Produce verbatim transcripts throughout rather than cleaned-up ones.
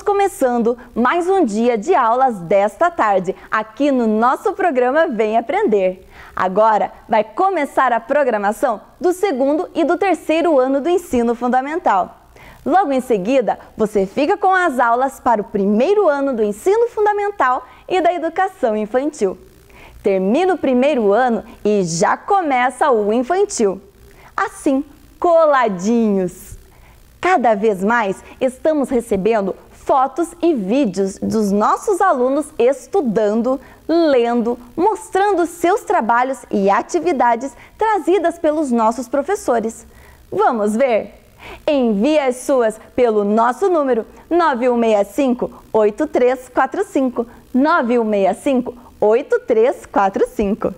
começando mais um dia de aulas desta tarde, aqui no nosso programa Vem Aprender. Agora vai começar a programação do segundo e do terceiro ano do ensino fundamental. Logo em seguida, você fica com as aulas para o primeiro ano do ensino fundamental e da educação infantil. Termina o primeiro ano e já começa o infantil. Assim, coladinhos. Cada vez mais estamos recebendo fotos e vídeos dos nossos alunos estudando, lendo, mostrando seus trabalhos e atividades trazidas pelos nossos professores. Vamos ver? Envie as suas pelo nosso número nove um seis cinco, oito três quatro cinco, nove um seis cinco, oito três quatro cinco.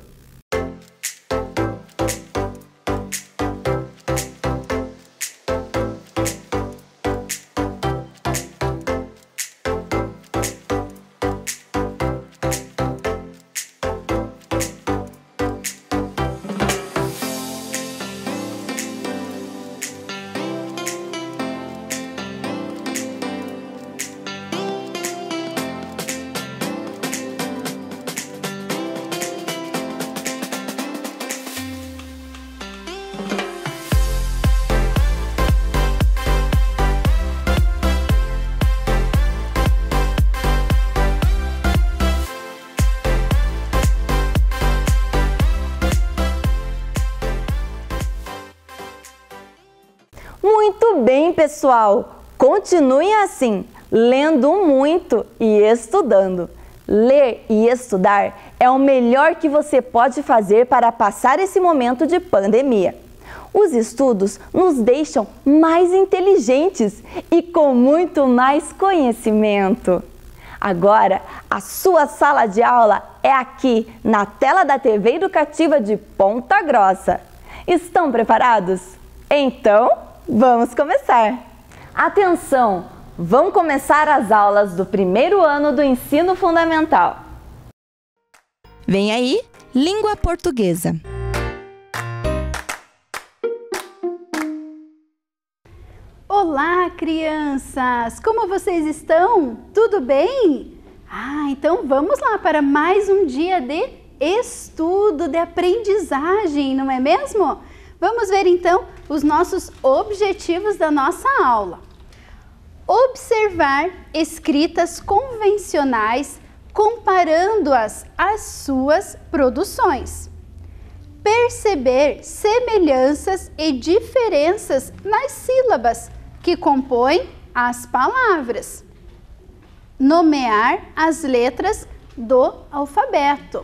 Muito bem, pessoal! Continuem assim, lendo muito e estudando. Ler e estudar é o melhor que você pode fazer para passar esse momento de pandemia. Os estudos nos deixam mais inteligentes e com muito mais conhecimento. Agora, a sua sala de aula é aqui na tela da T V Educativa de Ponta Grossa. Estão preparados? Então, vamos começar! Atenção! Vão começar as aulas do primeiro ano do ensino fundamental. Vem aí, língua portuguesa. Olá, crianças! Como vocês estão? Tudo bem? Ah, então vamos lá para mais um dia de estudo, de aprendizagem, não é mesmo? Vamos ver então os nossos objetivos da nossa aula. Observar escritas convencionais comparando-as às suas produções. Perceber semelhanças e diferenças nas sílabas que compõem as palavras. Nomear as letras do alfabeto.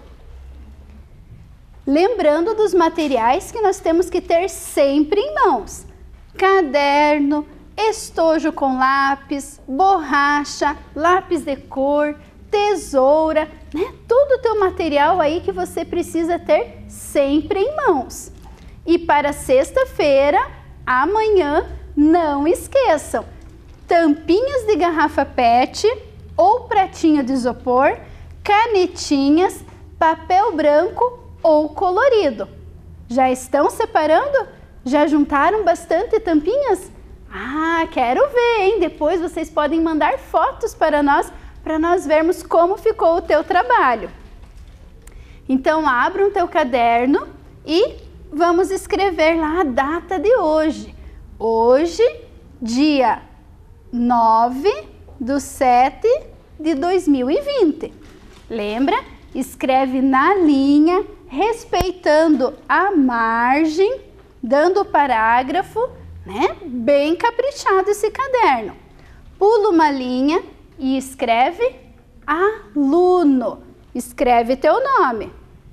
Lembrando dos materiais que nós temos que ter sempre em mãos. Caderno, estojo com lápis, borracha, lápis de cor, tesoura, né? Tudo teu material aí que você precisa ter sempre em mãos. E para sexta-feira, amanhã, não esqueçam, tampinhas de garrafa pet ou pratinho de isopor, canetinhas, papel branco ou colorido. Já estão separando? Já juntaram bastante tampinhas? Ah, quero ver, hein? Depois vocês podem mandar fotos para nós, para nós vermos como ficou o teu trabalho. Então, abra o teu caderno e vamos escrever lá a data de hoje. Hoje, dia nove de sete de dois mil e vinte. Lembra? Escreve na linha, respeitando a margem, dando o parágrafo, né? Bem caprichado esse caderno. Pula uma linha e escreve aluno. Escreve teu nome.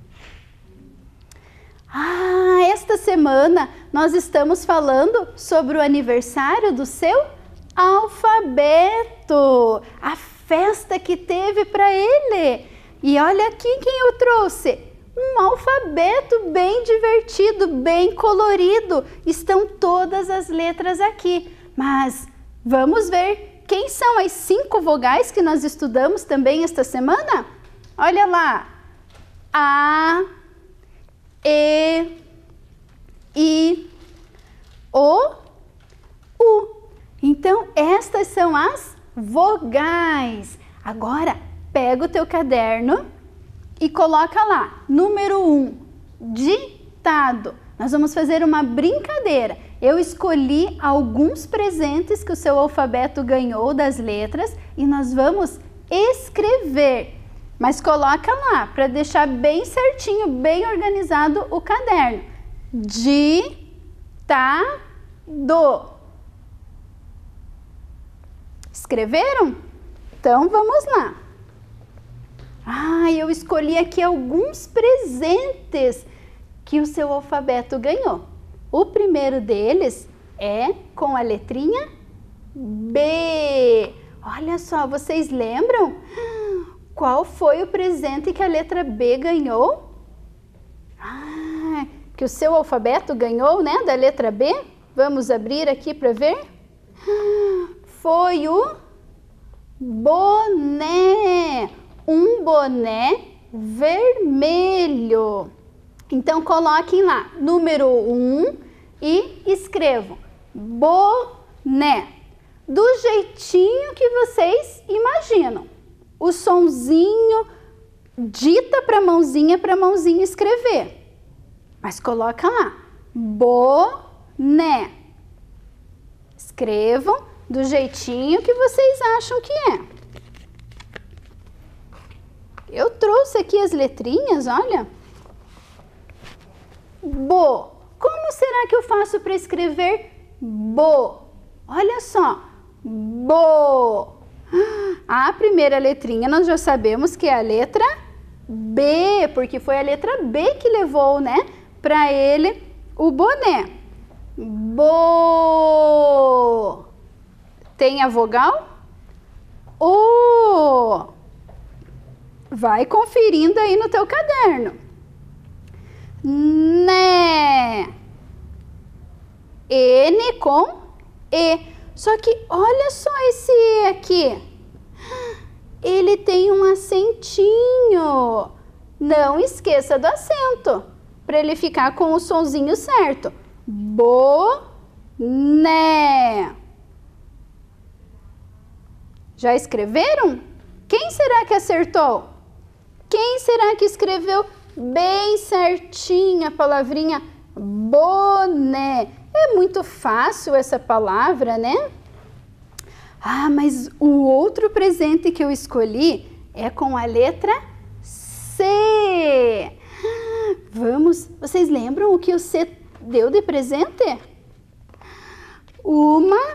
Ah, esta semana nós estamos falando sobre o aniversário do seu alfabeto. A festa que teve para ele. E olha aqui quem eu trouxe. Um alfabeto bem divertido, bem colorido. Estão todas as letras aqui. Mas vamos ver quem são as cinco vogais que nós estudamos também esta semana? Olha lá. A, E, I, O, U. Então, estas são as vogais. Agora, pega o teu caderno e coloca lá, número um, ditado. Nós vamos fazer uma brincadeira. Eu escolhi alguns presentes que o seu alfabeto ganhou das letras e nós vamos escrever. Mas coloca lá, para deixar bem certinho, bem organizado o caderno. Ditado. Escreveram? Então vamos lá. Ah, eu escolhi aqui alguns presentes que o seu alfabeto ganhou. O primeiro deles é com a letrinha B. Olha só, vocês lembram? Qual foi o presente que a letra B ganhou? Ah, que o seu alfabeto ganhou, né, da letra B? Vamos abrir aqui para ver? Foi o boné. Um boné vermelho. Então, coloquem lá, número um e escrevam boné. Do jeitinho que vocês imaginam. O sonzinho dita para a mãozinha, para a mãozinha escrever. Mas coloca lá, boné. Escrevam do jeitinho que vocês acham que é. Eu trouxe aqui as letrinhas, olha. Bo. Como será que eu faço para escrever bo? Olha só. Bo. A primeira letrinha nós já sabemos que é a letra B, porque foi a letra B que levou, né, para ele o boné. Bo. Tem a vogal? O. Vai conferindo aí no teu caderno. Né. N com E. Só que olha só esse E aqui. Ele tem um acentinho. Não esqueça do acento, para ele ficar com o sonzinho certo. Boné. Já escreveram? Quem será que acertou? Quem será que escreveu bem certinho a palavrinha boné? É muito fácil essa palavra, né? Ah, mas o outro presente que eu escolhi é com a letra C. Vamos, vocês lembram o que o C deu de presente? Uma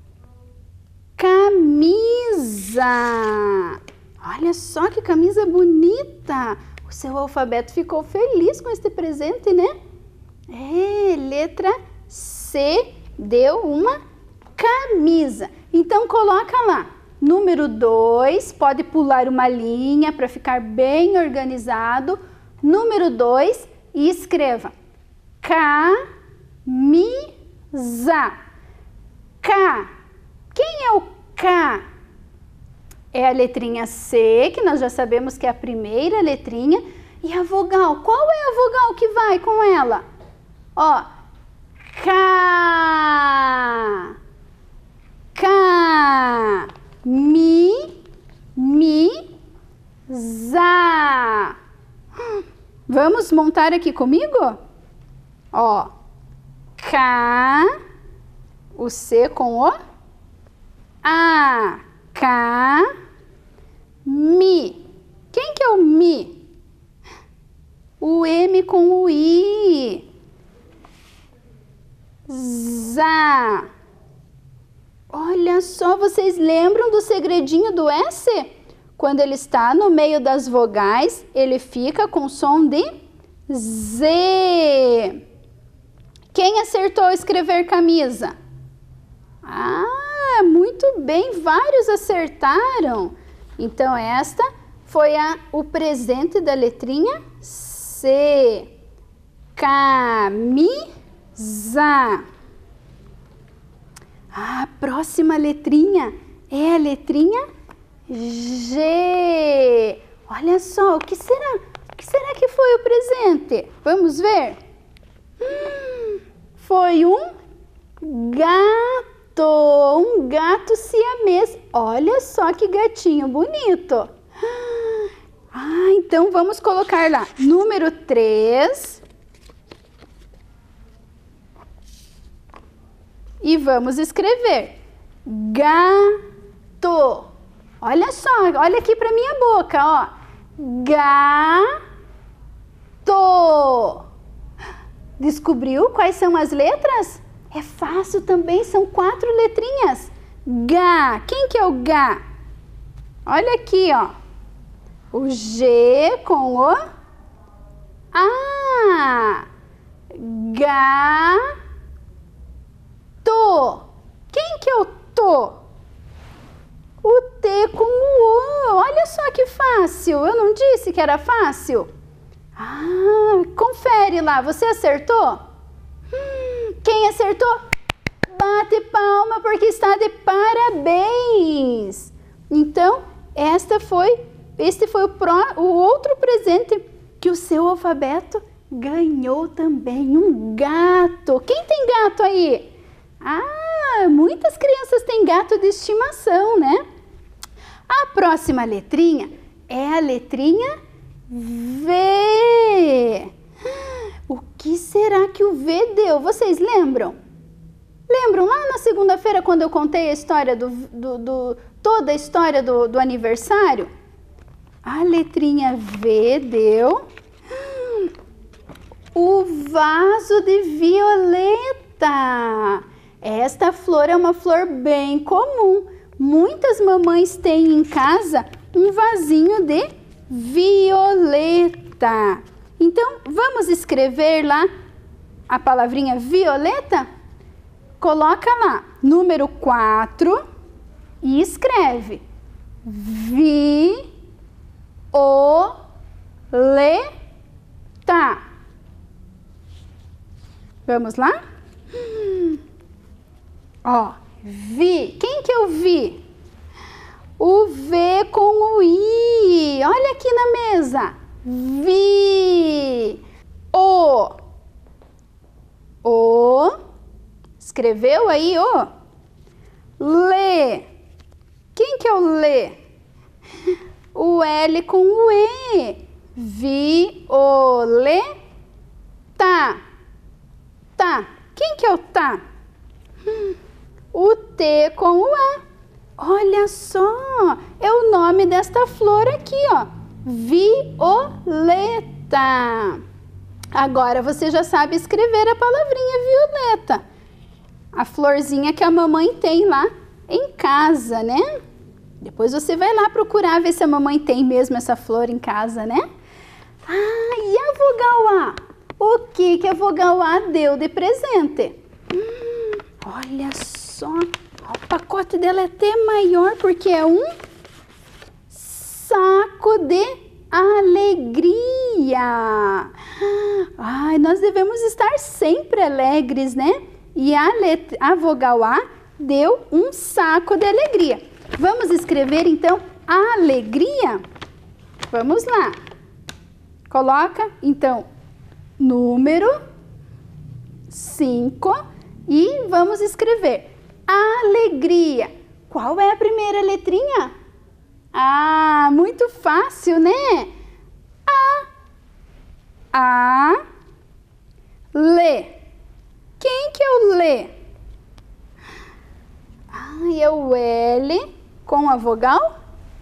camisa. Olha só que camisa bonita. O seu alfabeto ficou feliz com este presente, né? É, letra C deu uma camisa. Então coloca lá, número dois, pode pular uma linha para ficar bem organizado. Número dois e escreva camisa. K. Quem é o K? É a letrinha C, que nós já sabemos que é a primeira letrinha. E a vogal, qual é a vogal que vai com ela? Ó, K. K. Mi. Mi. Za. Vamos montar aqui comigo? Ó, K. O C com o A. K. Mi. Quem que é o Mi? O M com o I. Za. Olha só, vocês lembram do segredinho do S? Quando ele está no meio das vogais, ele fica com som de Z. Quem acertou escrever camisa? Ah, muito bem, vários acertaram. Então, esta foi a, o presente da letrinha C. Camisa. A próxima letrinha é a letrinha G. Olha só, o que será? O que será que foi o presente? Vamos ver? Hum, foi um gato. um gato siamês. Olha só que gatinho bonito. Ah, então vamos colocar lá, número três. E vamos escrever gato. Olha só, olha aqui para minha boca, ó. Gato. Descobriu quais são as letras? É fácil também, são quatro letrinhas. Gá. Quem que é o Gá? Olha aqui, ó. O G com o A. Gato. Quem que é o Tô? O T com o O. Olha só que fácil. Eu não disse que era fácil? Ah, confere lá. Você acertou? Hum, quem acertou? Bate palma porque está de parabéns. Então, esta foi, este foi o, pró, o outro presente que o seu alfabeto ganhou também. Um gato. Quem tem gato aí? Ah, muitas crianças têm gato de estimação, né? A próxima letrinha é a letrinha V. O que será que o V deu? Vocês lembram? Lembram lá na segunda-feira quando eu contei a história do, do, do toda a história do, do aniversário? A letrinha V deu o vaso de violeta. Esta flor é uma flor bem comum. Muitas mamães têm em casa um vasinho de violeta. Então, vamos escrever lá a palavrinha violeta? Coloca lá, número quatro e escreve vi o le tá. Vamos lá? Hum. Ó, vi. Quem que eu vi? O V com o I. Olha aqui na mesa. Vi. O. O. Escreveu aí, o? Lê. Quem que é o lê? O L com o E. Violeta. Tá. Quem que é o tá? O T com o A. Olha só, é o nome desta flor aqui, ó. Violeta. Agora você já sabe escrever a palavrinha violeta. A florzinha que a mamãe tem lá em casa, né? Depois você vai lá procurar ver se a mamãe tem mesmo essa flor em casa, né? Ah, e a vogal A? O que que a vogal A deu de presente? Hum, olha só, o pacote dela é até maior porque é um saco de alegria. Ai, nós devemos estar sempre alegres, né? E a, letra, a vogal A deu um saco de alegria. Vamos escrever então alegria? Vamos lá. Coloca então número cinco e vamos escrever alegria. Qual é a primeira letrinha? Ah, muito fácil, né? A. A. Lê. Quem que é o lê? Ah, é o L com a vogal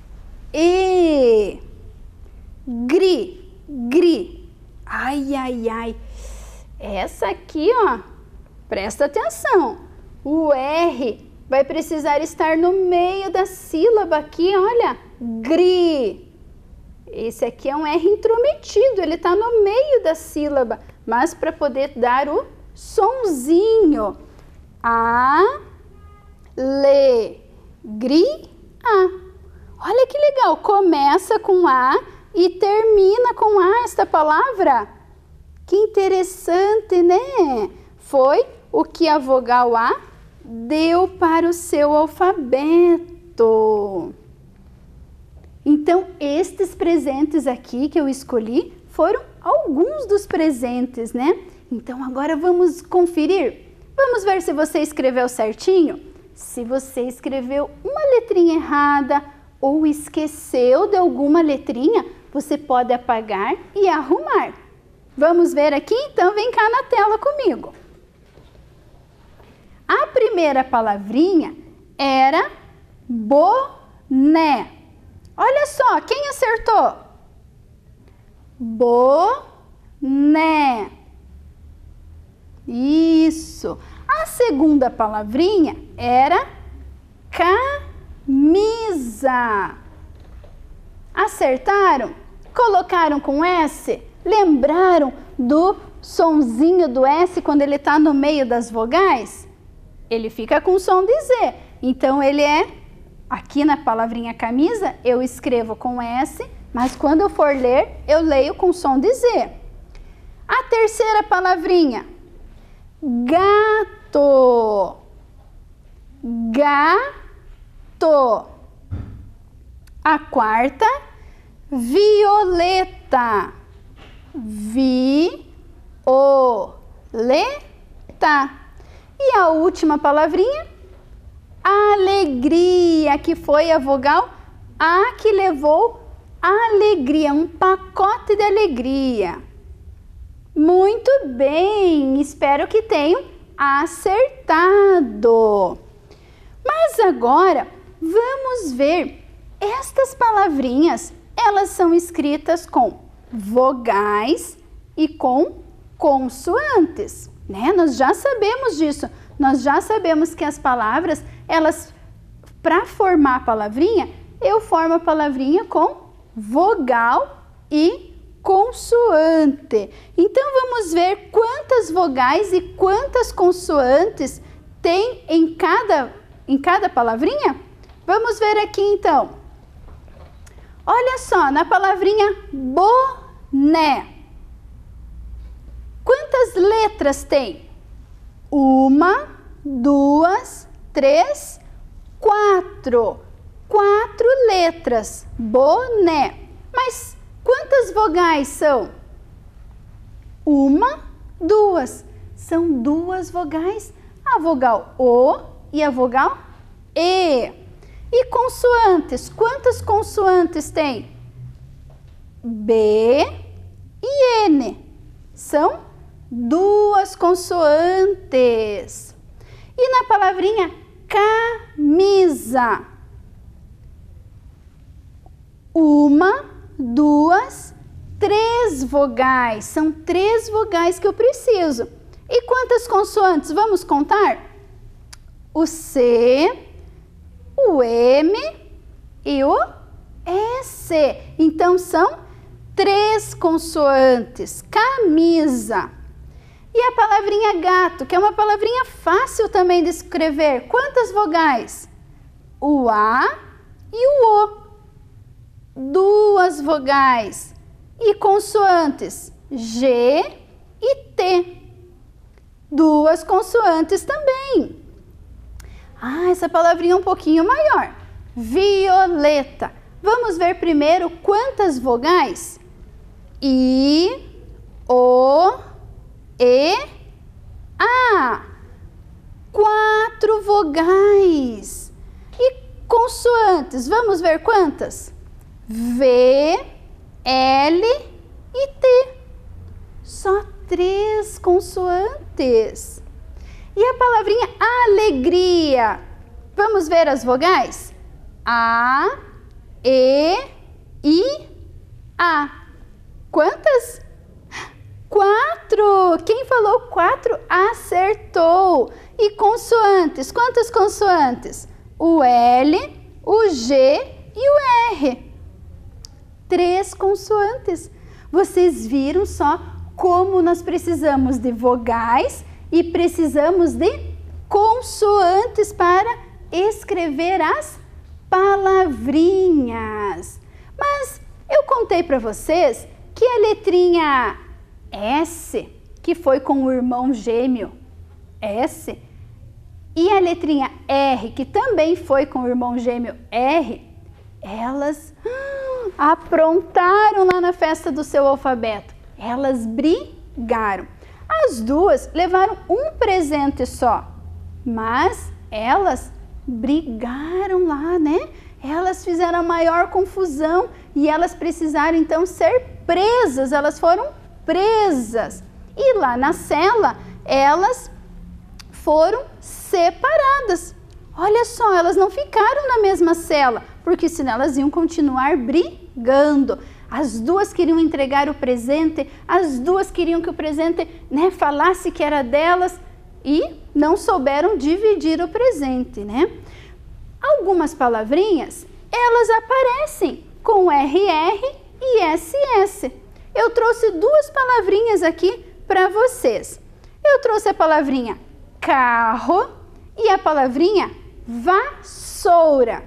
E. Gri. Gri. Ai, ai, ai. Essa aqui, ó, presta atenção. O R vai precisar estar no meio da sílaba aqui, olha. Gri. Esse aqui é um R intrometido, ele está no meio da sílaba. Mas para poder dar o sonzinho. A, le, gri, a. Olha que legal, começa com A e termina com A esta palavra. Que interessante, né? Foi o que a vogal A deu para o seu alfabeto. Então, estes presentes aqui que eu escolhi foram alguns dos presentes, né? Então, agora vamos conferir. Vamos ver se você escreveu certinho? Se você escreveu uma letrinha errada ou esqueceu de alguma letrinha, você pode apagar e arrumar. Vamos ver aqui? Então, vem cá na tela comigo. A primeira palavrinha era boné. Olha só, quem acertou? Boné. Isso. A segunda palavrinha era camisa. Acertaram? Colocaram com S? Lembraram do sonzinho do S quando ele está no meio das vogais? Ele fica com o som de Z. Então, ele é, aqui na palavrinha camisa, eu escrevo com S, mas quando eu for ler, eu leio com som de Z. A terceira palavrinha, gato. Gato. A quarta, violeta. Violeta. E a última palavrinha, alegria, que foi a vogal A que levou alegria, um pacote de alegria. Muito bem, espero que tenham acertado. Mas agora vamos ver estas palavrinhas, elas são escritas com vogais e com consoantes, né? Nós já sabemos disso, nós já sabemos que as palavras, elas, para formar a palavrinha, eu formo a palavrinha com vogal e consoante. Então, vamos ver quantas vogais e quantas consoantes tem em cada, em cada palavrinha? Vamos ver aqui, então. Olha só, na palavrinha boné. Quantas letras tem? Uma, duas, três, quatro. Quatro letras, boné. Mas quantas vogais são? Uma, duas. São duas vogais. A vogal O e a vogal E. E consoantes? Quantas consoantes tem? B e N. São duas consoantes. E na palavrinha camisa? Uma, duas, três vogais. São três vogais que eu preciso. E quantas consoantes? Vamos contar? O C, o M e o S. Então, são três consoantes. Camisa. E a palavrinha gato, que é uma palavrinha fácil também de escrever. Quantas vogais? O A e o O. Duas vogais. E consoantes? G e T. Duas consoantes também. Ah, essa palavrinha é um pouquinho maior. Violeta. Vamos ver primeiro quantas vogais? I, O, E, A. Quatro vogais. E consoantes? Vamos ver quantas? V, L e T. Só três consoantes. E a palavrinha alegria? Vamos ver as vogais? A, E, I, A. Quantas? Quatro. Quem falou quatro acertou. E consoantes? Quantas consoantes? O L, o G e o R. Três consoantes. Vocês viram só como nós precisamos de vogais e precisamos de consoantes para escrever as palavrinhas. Mas eu contei para vocês que a letrinha S, que foi com o irmão gêmeo S, e a letrinha R, que também foi com o irmão gêmeo R, elas hum, aprontaram lá na festa do seu alfabeto. Elas brigaram. As duas levaram um presente só, mas elas brigaram lá, né? Elas fizeram a maior confusão e elas precisaram então ser presas, elas foram presas. E lá na cela, elas foram separadas. Olha só, elas não ficaram na mesma cela, porque senão elas iam continuar brigando. As duas queriam entregar o presente, as duas queriam que o presente, né, falasse que era delas e não souberam dividir o presente, né? Algumas palavrinhas, elas aparecem com R R e S S. Eu trouxe duas palavrinhas aqui para vocês. Eu trouxe a palavrinha carro e a palavrinha vassoura.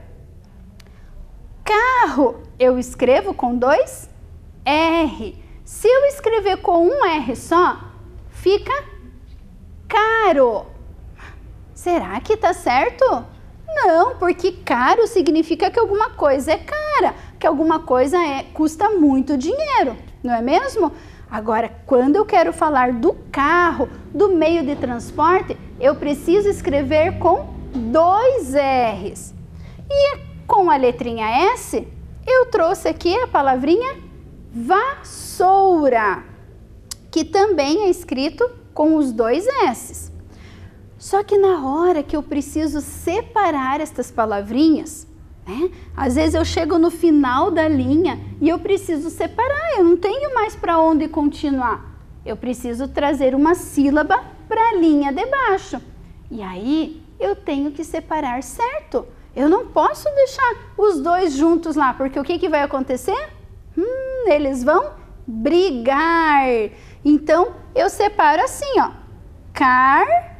Carro eu escrevo com dois R. Se eu escrever com um R só, fica caro. Será que tá certo? Não, porque caro significa que alguma coisa é cara, que alguma coisa é, custa muito dinheiro, não é mesmo? Agora, quando eu quero falar do carro, do meio de transporte, eu preciso escrever com dois R's. E com a letrinha S, eu trouxe aqui a palavrinha vassoura, que também é escrito com os dois S's. Só que na hora que eu preciso separar estas palavrinhas, né? Às vezes eu chego no final da linha e eu preciso separar, eu não tenho mais para onde continuar. Eu preciso trazer uma sílaba para a linha de baixo. E aí eu tenho que separar certo. Eu não posso deixar os dois juntos lá, porque o que, que vai acontecer? Hum, eles vão brigar. Então eu separo assim, ó, car...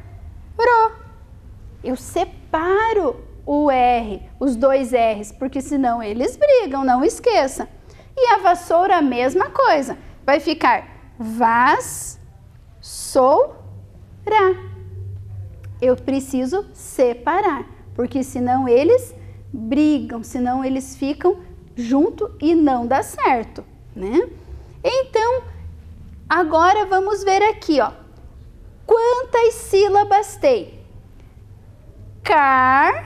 Eu separo o R, os dois R's, porque senão eles brigam, não esqueça. E a vassoura, a mesma coisa. Vai ficar vas, sou, ra. Eu preciso separar, porque senão eles brigam, senão eles ficam junto e não dá certo, né? Então, agora vamos ver aqui, ó. Quantas sílabas tem? Carro.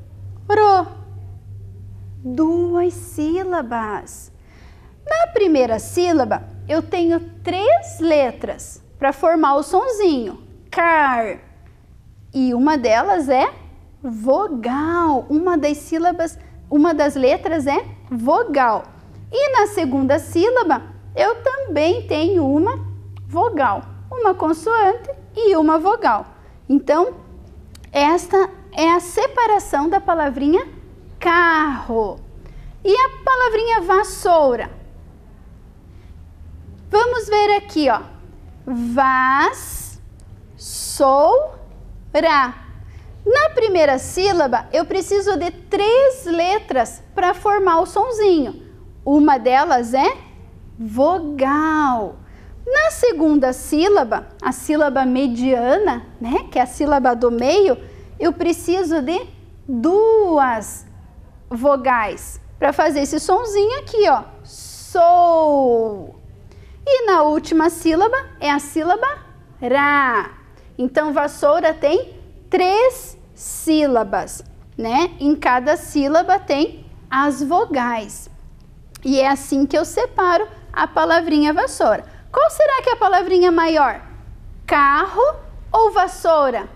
Duas sílabas. Na primeira sílaba, eu tenho três letras para formar o sonzinho. Car. E uma delas é vogal. Uma das sílabas, uma das letras é vogal. E na segunda sílaba, eu também tenho uma vogal. Uma consoante e uma vogal. Então, esta é a separação da palavrinha carro. E a palavrinha vassoura? Vamos ver aqui, ó. Vas, sou, ra. Na primeira sílaba, eu preciso de três letras para formar o sonzinho. Uma delas é vogal. Na segunda sílaba, a sílaba mediana, né, que é a sílaba do meio, eu preciso de duas vogais para fazer esse sonzinho aqui, ó, sou. E na última sílaba é a sílaba ra. Então, vassoura tem três sílabas, né? Em cada sílaba tem as vogais. E é assim que eu separo a palavrinha vassoura. Qual será que é a palavrinha maior? Carro ou vassoura?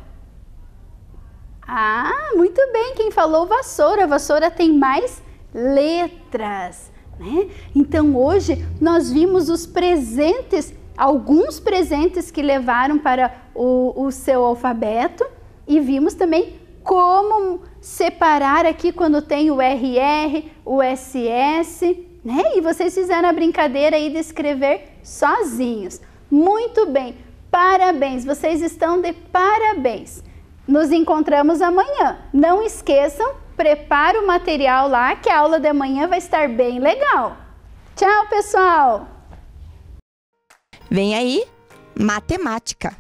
Ah, muito bem, quem falou vassoura. Vassoura tem mais letras, né? Então hoje nós vimos os presentes, alguns presentes que levaram para o, o seu alfabeto e vimos também como separar aqui quando tem o R R, o S S, né? E vocês fizeram a brincadeira aí de escrever sozinhos. Muito bem, parabéns, vocês estão de parabéns. Nos encontramos amanhã. Não esqueçam, prepare o material lá que a aula de amanhã vai estar bem legal. Tchau, pessoal! Vem aí, matemática.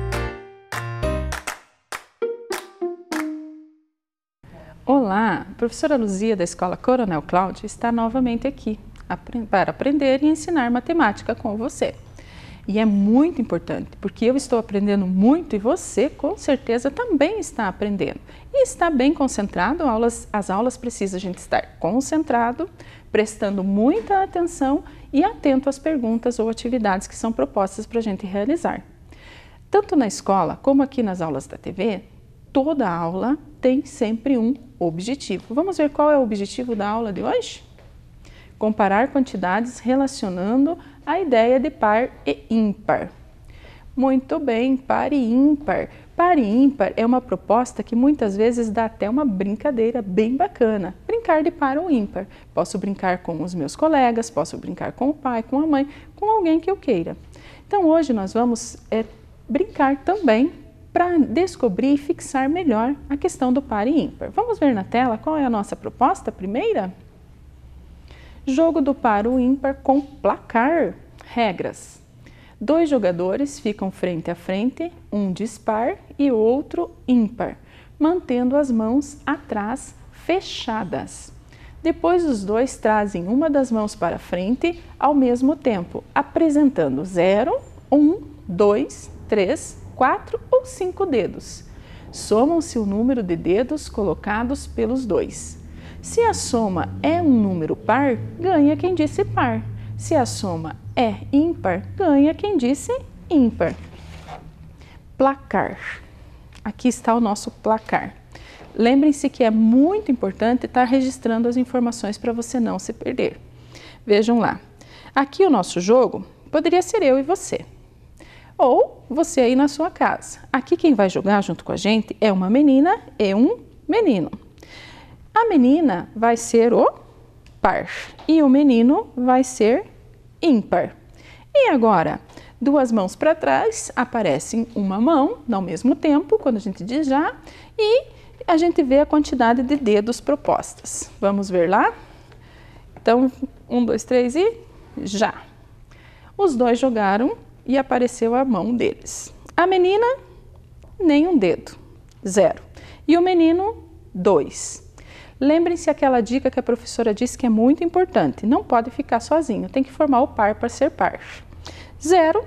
Olá, a professora Luzia da Escola Coronel Cláudio está novamente aqui para aprender e ensinar matemática com você. E é muito importante, porque eu estou aprendendo muito e você, com certeza, também está aprendendo. E está bem concentrado, aulas, as aulas precisam a gente estar concentrado, prestando muita atenção e atento às perguntas ou atividades que são propostas para a gente realizar. Tanto na escola como aqui nas aulas da T V, toda aula tem sempre um objetivo. Vamos ver qual é o objetivo da aula de hoje? Comparar quantidades relacionando a ideia de par e ímpar. Muito bem, par e ímpar. Par e ímpar é uma proposta que muitas vezes dá até uma brincadeira bem bacana. Brincar de par ou ímpar. Posso brincar com os meus colegas, posso brincar com o pai, com a mãe, com alguém que eu queira. Então hoje nós vamos é, brincar também para descobrir e fixar melhor a questão do par e ímpar. Vamos ver na tela qual é a nossa proposta primeira? Jogo do par ou ímpar com placar. Regras. Dois jogadores ficam frente a frente, um dispar e o outro ímpar, mantendo as mãos atrás fechadas. Depois os dois trazem uma das mãos para frente ao mesmo tempo, apresentando zero, um, dois, três, quatro ou cinco dedos. Somam-se o número de dedos colocados pelos dois. Se a soma é um número par, ganha quem disse par. Se a soma é ímpar, ganha quem disse ímpar. Placar. Aqui está o nosso placar. Lembrem-se que é muito importante estar registrando as informações para você não se perder. Vejam lá. Aqui o nosso jogo poderia ser eu e você. Ou você aí na sua casa. Aqui quem vai jogar junto com a gente é uma menina e um menino. A menina vai ser o par e o menino vai ser ímpar. E agora, duas mãos para trás, aparecem uma mão ao mesmo tempo, quando a gente diz já, e a gente vê a quantidade de dedos propostas. Vamos ver lá? Então, um, dois, três e já. Os dois jogaram e apareceu a mão deles. A menina, nenhum dedo, zero. E o menino, dois. Lembrem-se aquela dica que a professora disse que é muito importante. Não pode ficar sozinho, tem que formar o par para ser par. Zero,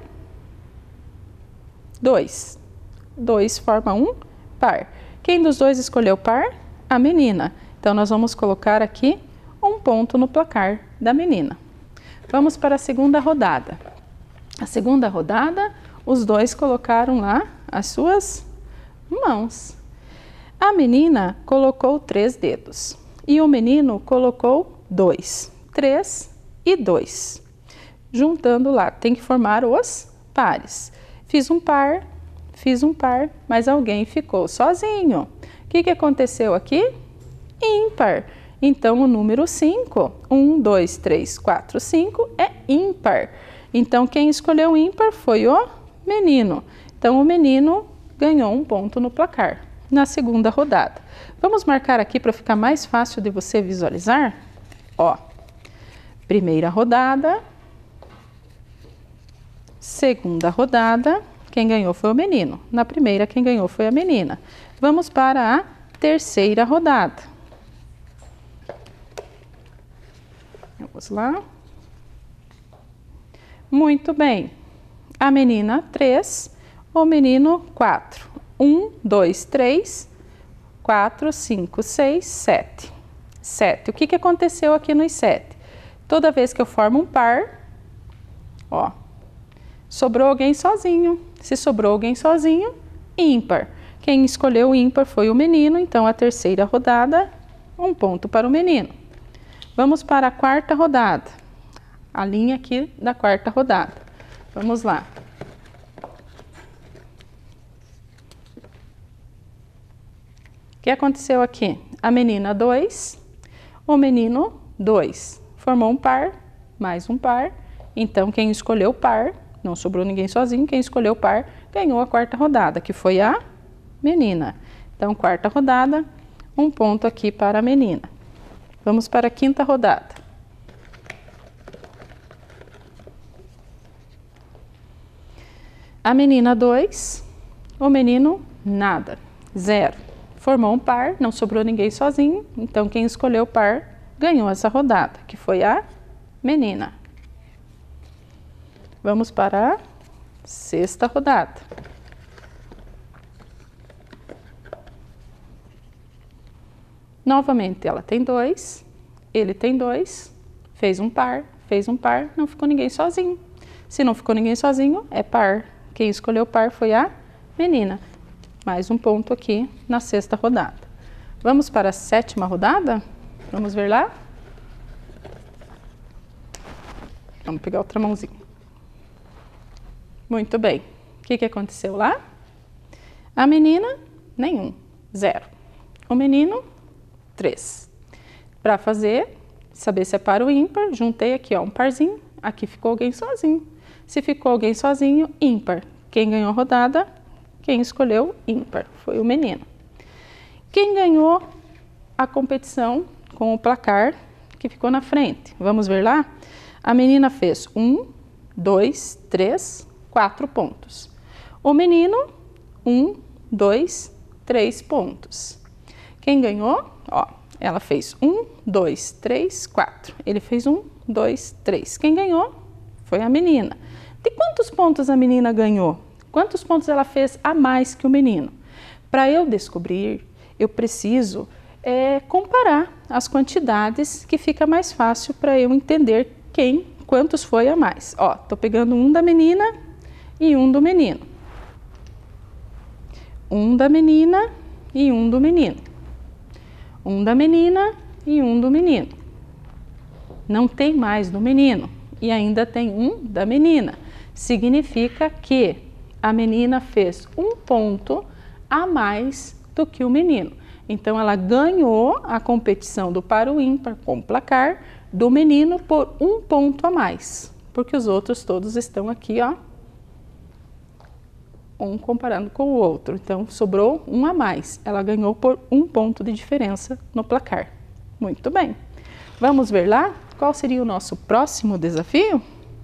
dois. Dois forma um par. Quem dos dois escolheu par? A menina. Então, nós vamos colocar aqui um ponto no placar da menina. Vamos para a segunda rodada. A segunda rodada, os dois colocaram lá as suas mãos. A menina colocou três dedos e o menino colocou dois, três e dois. Juntando lá, tem que formar os pares. Fiz um par, fiz um par, mas alguém ficou sozinho. O que que aconteceu aqui? Ímpar. Então, o número cinco, um, dois, três, quatro, cinco, é ímpar. Então, quem escolheu ímpar foi o menino. Então, o menino ganhou um ponto no placar na segunda rodada. Vamos marcar aqui para ficar mais fácil de você visualizar? Ó, primeira rodada, segunda rodada, quem ganhou foi o menino. Na primeira, quem ganhou foi a menina. Vamos para a terceira rodada. Vamos lá. Muito bem. A menina, três, o menino, quatro. um, dois, três, quatro, cinco, seis, sete. sete. O que que aconteceu aqui nos sete? Toda vez que eu formo um par, ó, sobrou alguém sozinho. Se sobrou alguém sozinho, ímpar. Quem escolheu o ímpar foi o menino, então a terceira rodada, um ponto para o menino. Vamos para a quarta rodada. A linha aqui da quarta rodada. Vamos lá. O que aconteceu aqui? A menina, dois, o menino, dois. Formou um par, mais um par. Então, quem escolheu par, não sobrou ninguém sozinho, quem escolheu par, ganhou a quarta rodada, que foi a menina. Então, quarta rodada, um ponto aqui para a menina. Vamos para a quinta rodada. A menina, dois, o menino, nada, zero. Formou um par, não sobrou ninguém sozinho, então quem escolheu o par ganhou essa rodada, que foi a menina. Vamos para a sexta rodada. Novamente, ela tem dois, ele tem dois, fez um par, fez um par, não ficou ninguém sozinho. Se não ficou ninguém sozinho, é par. Quem escolheu par foi a menina. Mais um ponto aqui na sexta rodada. Vamos para a sétima rodada? Vamos ver lá? Vamos pegar outra mãozinha. Muito bem. O que, que aconteceu lá? A menina, nenhum, zero. O menino, três. Para fazer, saber se é par ou ímpar, juntei aqui ó, um parzinho, aqui ficou alguém sozinho. Se ficou alguém sozinho, ímpar. Quem ganhou a rodada? Quem escolheu ímpar, foi o menino. Quem ganhou a competição com o placar que ficou na frente? Vamos ver lá? A menina fez um, dois, três, quatro pontos. O menino, um, dois, três pontos. Quem ganhou? Ó, ela fez um, dois, três, quatro. Ele fez um, dois, três. Quem ganhou? Foi a menina. De quantos pontos a menina ganhou? Quantos pontos ela fez a mais que o menino? Para eu descobrir, eu preciso é, comparar as quantidades, que fica mais fácil para eu entender quem, quantos foi a mais. Ó, tô pegando um da menina e um do menino. Um da menina e um do menino. Um da menina e um do menino. Não tem mais do menino e ainda tem um da menina. Significa que a menina fez um ponto a mais do que o menino. Então, ela ganhou a competição do par ou ímpar com placar do menino por um ponto a mais, porque os outros todos estão aqui, ó, um comparando com o outro. Então, sobrou um a mais. Ela ganhou por um ponto de diferença no placar. Muito bem. Vamos ver lá qual seria o nosso próximo desafio?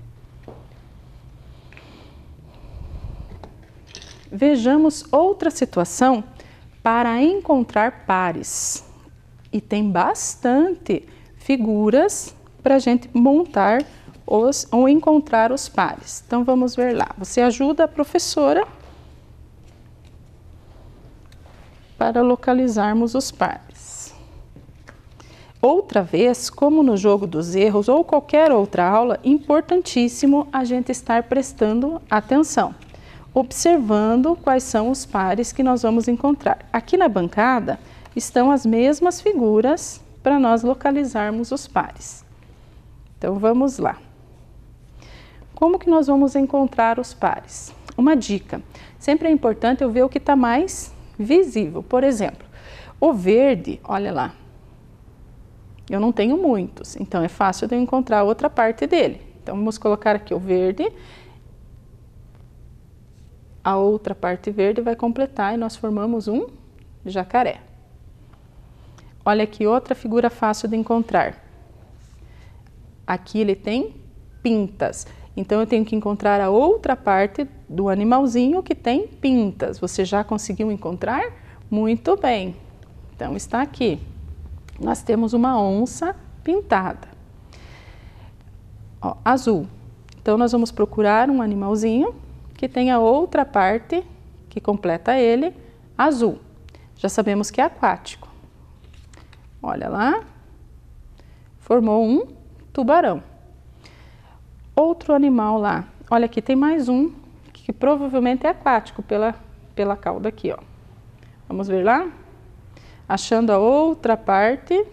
Vejamos outra situação para encontrar pares. E tem bastante figuras para a gente montar os, ou encontrar os pares. Então, vamos ver lá. Você ajuda a professora para localizarmos os pares. Outra vez, como no jogo dos erros ou qualquer outra aula, importantíssimo a gente estar prestando atenção, observando quais são os pares que nós vamos encontrar. Aqui na bancada estão as mesmas figuras para nós localizarmos os pares. Então, vamos lá. Como que nós vamos encontrar os pares? Uma dica, sempre é importante eu ver o que está mais visível. Por exemplo, o verde, olha lá, eu não tenho muitos, então é fácil de eu encontrar outra parte dele. Então, vamos colocar aqui o verde. A outra parte verde vai completar e nós formamos um jacaré. Olha aqui outra figura fácil de encontrar. Aqui ele tem pintas. Então, eu tenho que encontrar a outra parte do animalzinho que tem pintas. Você já conseguiu encontrar? Muito bem. Então, está aqui. Nós temos uma onça pintada. Ó, azul. Então, nós vamos procurar um animalzinho que tem a outra parte que completa ele, azul. Já sabemos que é aquático. Olha lá. Formou um tubarão. Outro animal lá, olha aqui, tem mais um, que provavelmente é aquático pela, pela cauda aqui, ó. Vamos ver lá? Achando a outra parte,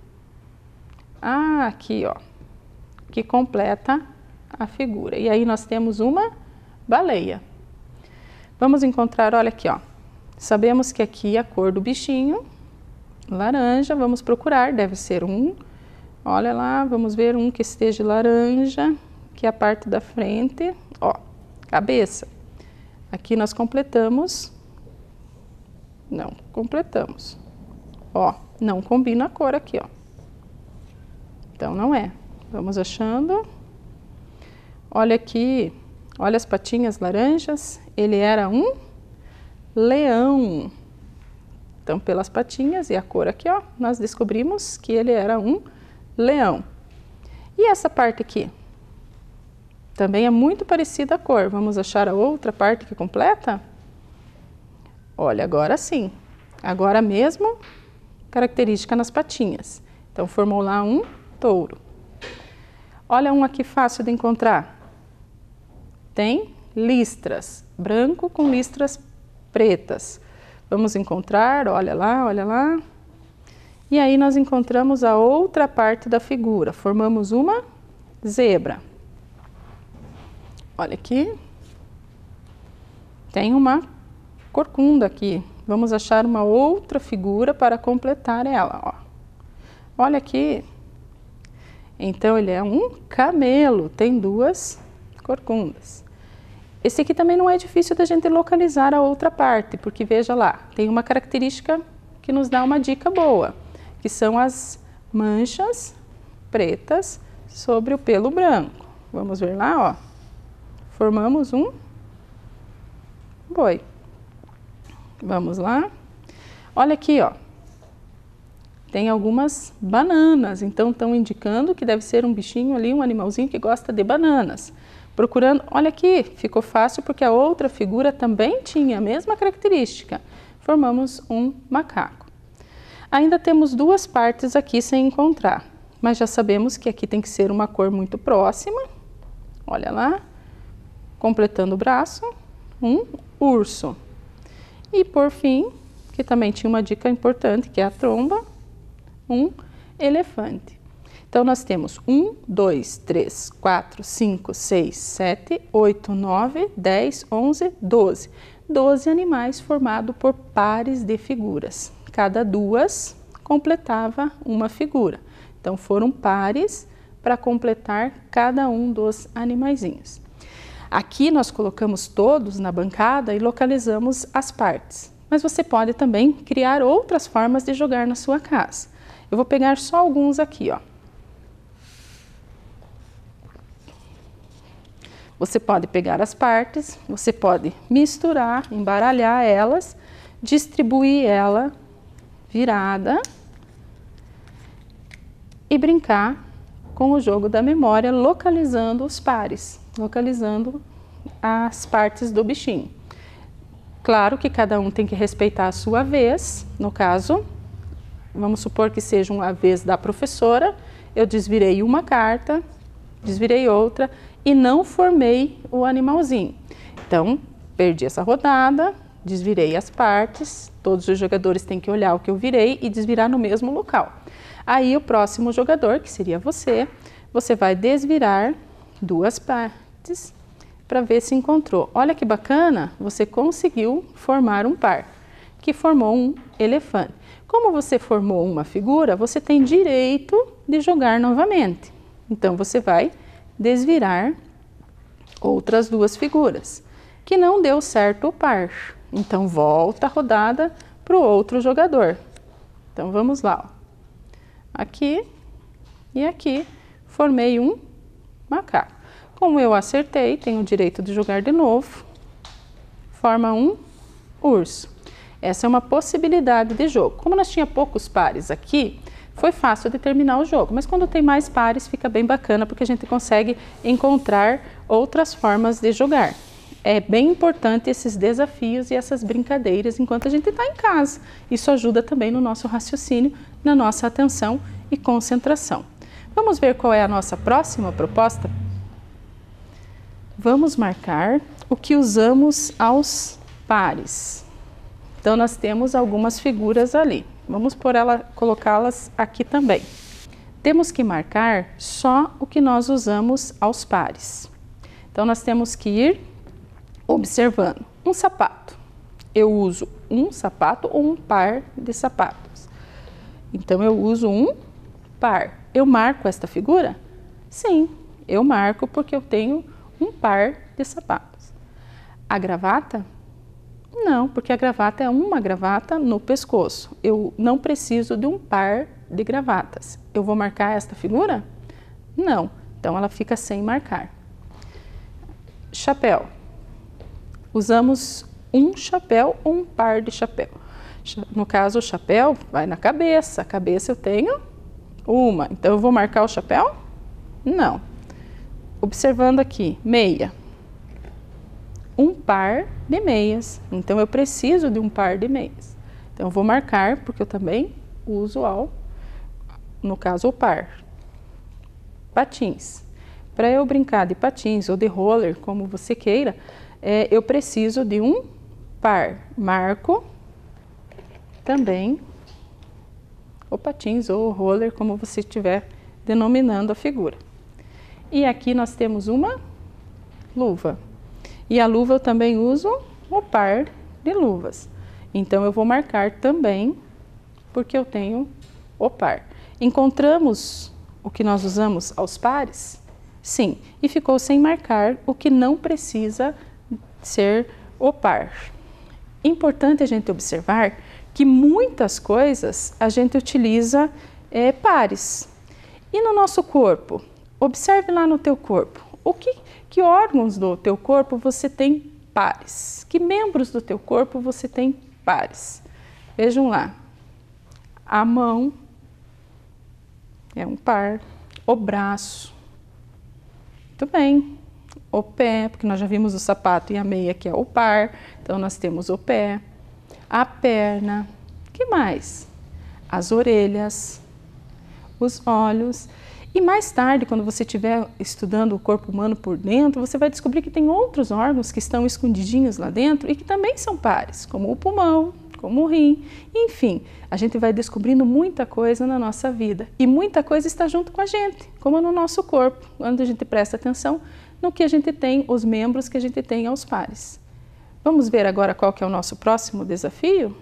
ah, aqui, ó, que completa a figura. E aí nós temos uma baleia. Vamos encontrar, olha aqui, ó. Sabemos que aqui a cor do bichinho, laranja, vamos procurar, deve ser um. Olha lá, vamos ver um que esteja laranja. Que é a parte da frente, ó, cabeça. Aqui nós completamos, não, completamos. Ó, não combina a cor aqui, ó. Então, não é. Vamos achando. Olha aqui, olha as patinhas laranjas. Ele era um leão. Então, pelas patinhas e a cor aqui, ó, nós descobrimos que ele era um leão. E essa parte aqui? Também é muito parecida a cor. Vamos achar a outra parte que completa? Olha, agora sim. Agora mesmo, característica nas patinhas. Então, formou lá um touro. Olha um aqui fácil de encontrar. Tem listras, branco com listras pretas. Vamos encontrar, olha lá, olha lá. E aí nós encontramos a outra parte da figura. Formamos uma zebra. Olha aqui. Tem uma corcunda aqui. Vamos achar uma outra figura para completar ela, ó. Olha aqui. Então, ele é um camelo, tem duas corcundas. Esse aqui também não é difícil da gente localizar a outra parte, porque veja lá, tem uma característica que nos dá uma dica boa, que são as manchas pretas sobre o pelo branco. Vamos ver lá, ó. Formamos um boi. Vamos lá. Olha aqui, ó. Tem algumas bananas, então estão indicando que deve ser um bichinho ali, um animalzinho que gosta de bananas. Procurando, olha aqui, ficou fácil porque a outra figura também tinha a mesma característica. Formamos um macaco. Ainda temos duas partes aqui sem encontrar, mas já sabemos que aqui tem que ser uma cor muito próxima. Olha lá, completando o braço, um urso. E por fim, que também tinha uma dica importante, que é a tromba, um elefante. Então, nós temos um, dois, três, quatro, cinco, seis, sete, oito, nove, dez, onze, doze. doze animais formados por pares de figuras. Cada duas completava uma figura. Então, foram pares para completar cada um dos animaizinhos. Aqui nós colocamos todos na bancada e localizamos as partes. Mas você pode também criar outras formas de jogar na sua casa. Eu vou pegar só alguns aqui, ó. Você pode pegar as partes, você pode misturar, embaralhar elas, distribuir ela virada e brincar com o jogo da memória, localizando os pares, localizando as partes do bichinho. Claro que cada um tem que respeitar a sua vez. No caso, vamos supor que seja uma vez da professora, eu desvirei uma carta, desvirei outra e não formei o animalzinho. Então, perdi essa rodada, desvirei as partes, todos os jogadores têm que olhar o que eu virei e desvirar no mesmo local. Aí o próximo jogador, que seria você, você vai desvirar duas partes para ver se encontrou. Olha que bacana, você conseguiu formar um par, que formou um elefante. Como você formou uma figura, você tem direito de jogar novamente. Então, você vai desvirar outras duas figuras, que não deu certo o par. Então, volta a rodada para o outro jogador. Então, vamos lá. Ó. Aqui e aqui, formei um macaco. Como eu acertei, tenho o direito de jogar de novo. Forma um urso. Essa é uma possibilidade de jogo. Como nós tínhamos poucos pares aqui, foi fácil de terminar o jogo. Mas quando tem mais pares, fica bem bacana, porque a gente consegue encontrar outras formas de jogar. É bem importante esses desafios e essas brincadeiras enquanto a gente está em casa. Isso ajuda também no nosso raciocínio, na nossa atenção e concentração. Vamos ver qual é a nossa próxima proposta? Vamos marcar o que usamos aos pares. Então, nós temos algumas figuras ali. Vamos por ela, colocá-las aqui também. Temos que marcar só o que nós usamos aos pares. Então, nós temos que ir observando. Um sapato. Eu uso um sapato ou um par de sapatos. Então, eu uso um par. Eu marco esta figura? Sim, eu marco porque eu tenho um par de sapatos. A gravata? Não, porque a gravata é uma gravata no pescoço. Eu não preciso de um par de gravatas. Eu vou marcar esta figura? Não, então ela fica sem marcar. Chapéu. Usamos um chapéu ou um par de chapéu. No caso, o chapéu vai na cabeça. A cabeça eu tenho uma. Então, eu vou marcar o chapéu? Não. observando aqui, meia. Um par de meias. Então, eu preciso de um par de meias. Então, eu vou marcar, porque eu também uso ao, no caso, o par. Patins. Para eu brincar de patins ou de roller, como você queira, é, eu preciso de um par. Marco também o patins ou roller, como você estiver denominando a figura. E aqui nós temos uma luva. E a luva eu também uso o par de luvas. Então, eu vou marcar também, porque eu tenho o par. Encontramos o que nós usamos aos pares? Sim. E ficou sem marcar o que não precisa ser o par. Importante a gente observar que muitas coisas a gente utiliza é, pares. E no nosso corpo? Observe lá no teu corpo. O que, que órgãos do teu corpo você tem pares? Que membros do teu corpo você tem pares? Vejam lá. A mão é um par. O braço. Muito bem. O pé, porque nós já vimos o sapato e a meia que é o par. Então, nós temos o pé. A perna. O que mais? As orelhas. Os olhos. E mais tarde, quando você estiver estudando o corpo humano por dentro, você vai descobrir que tem outros órgãos que estão escondidinhos lá dentro e que também são pares, como o pulmão, como o rim. Enfim, a gente vai descobrindo muita coisa na nossa vida. E muita coisa está junto com a gente, como no nosso corpo, quando a gente presta atenção no que a gente tem, os membros que a gente tem aos pares. Vamos ver agora qual que é o nosso próximo desafio?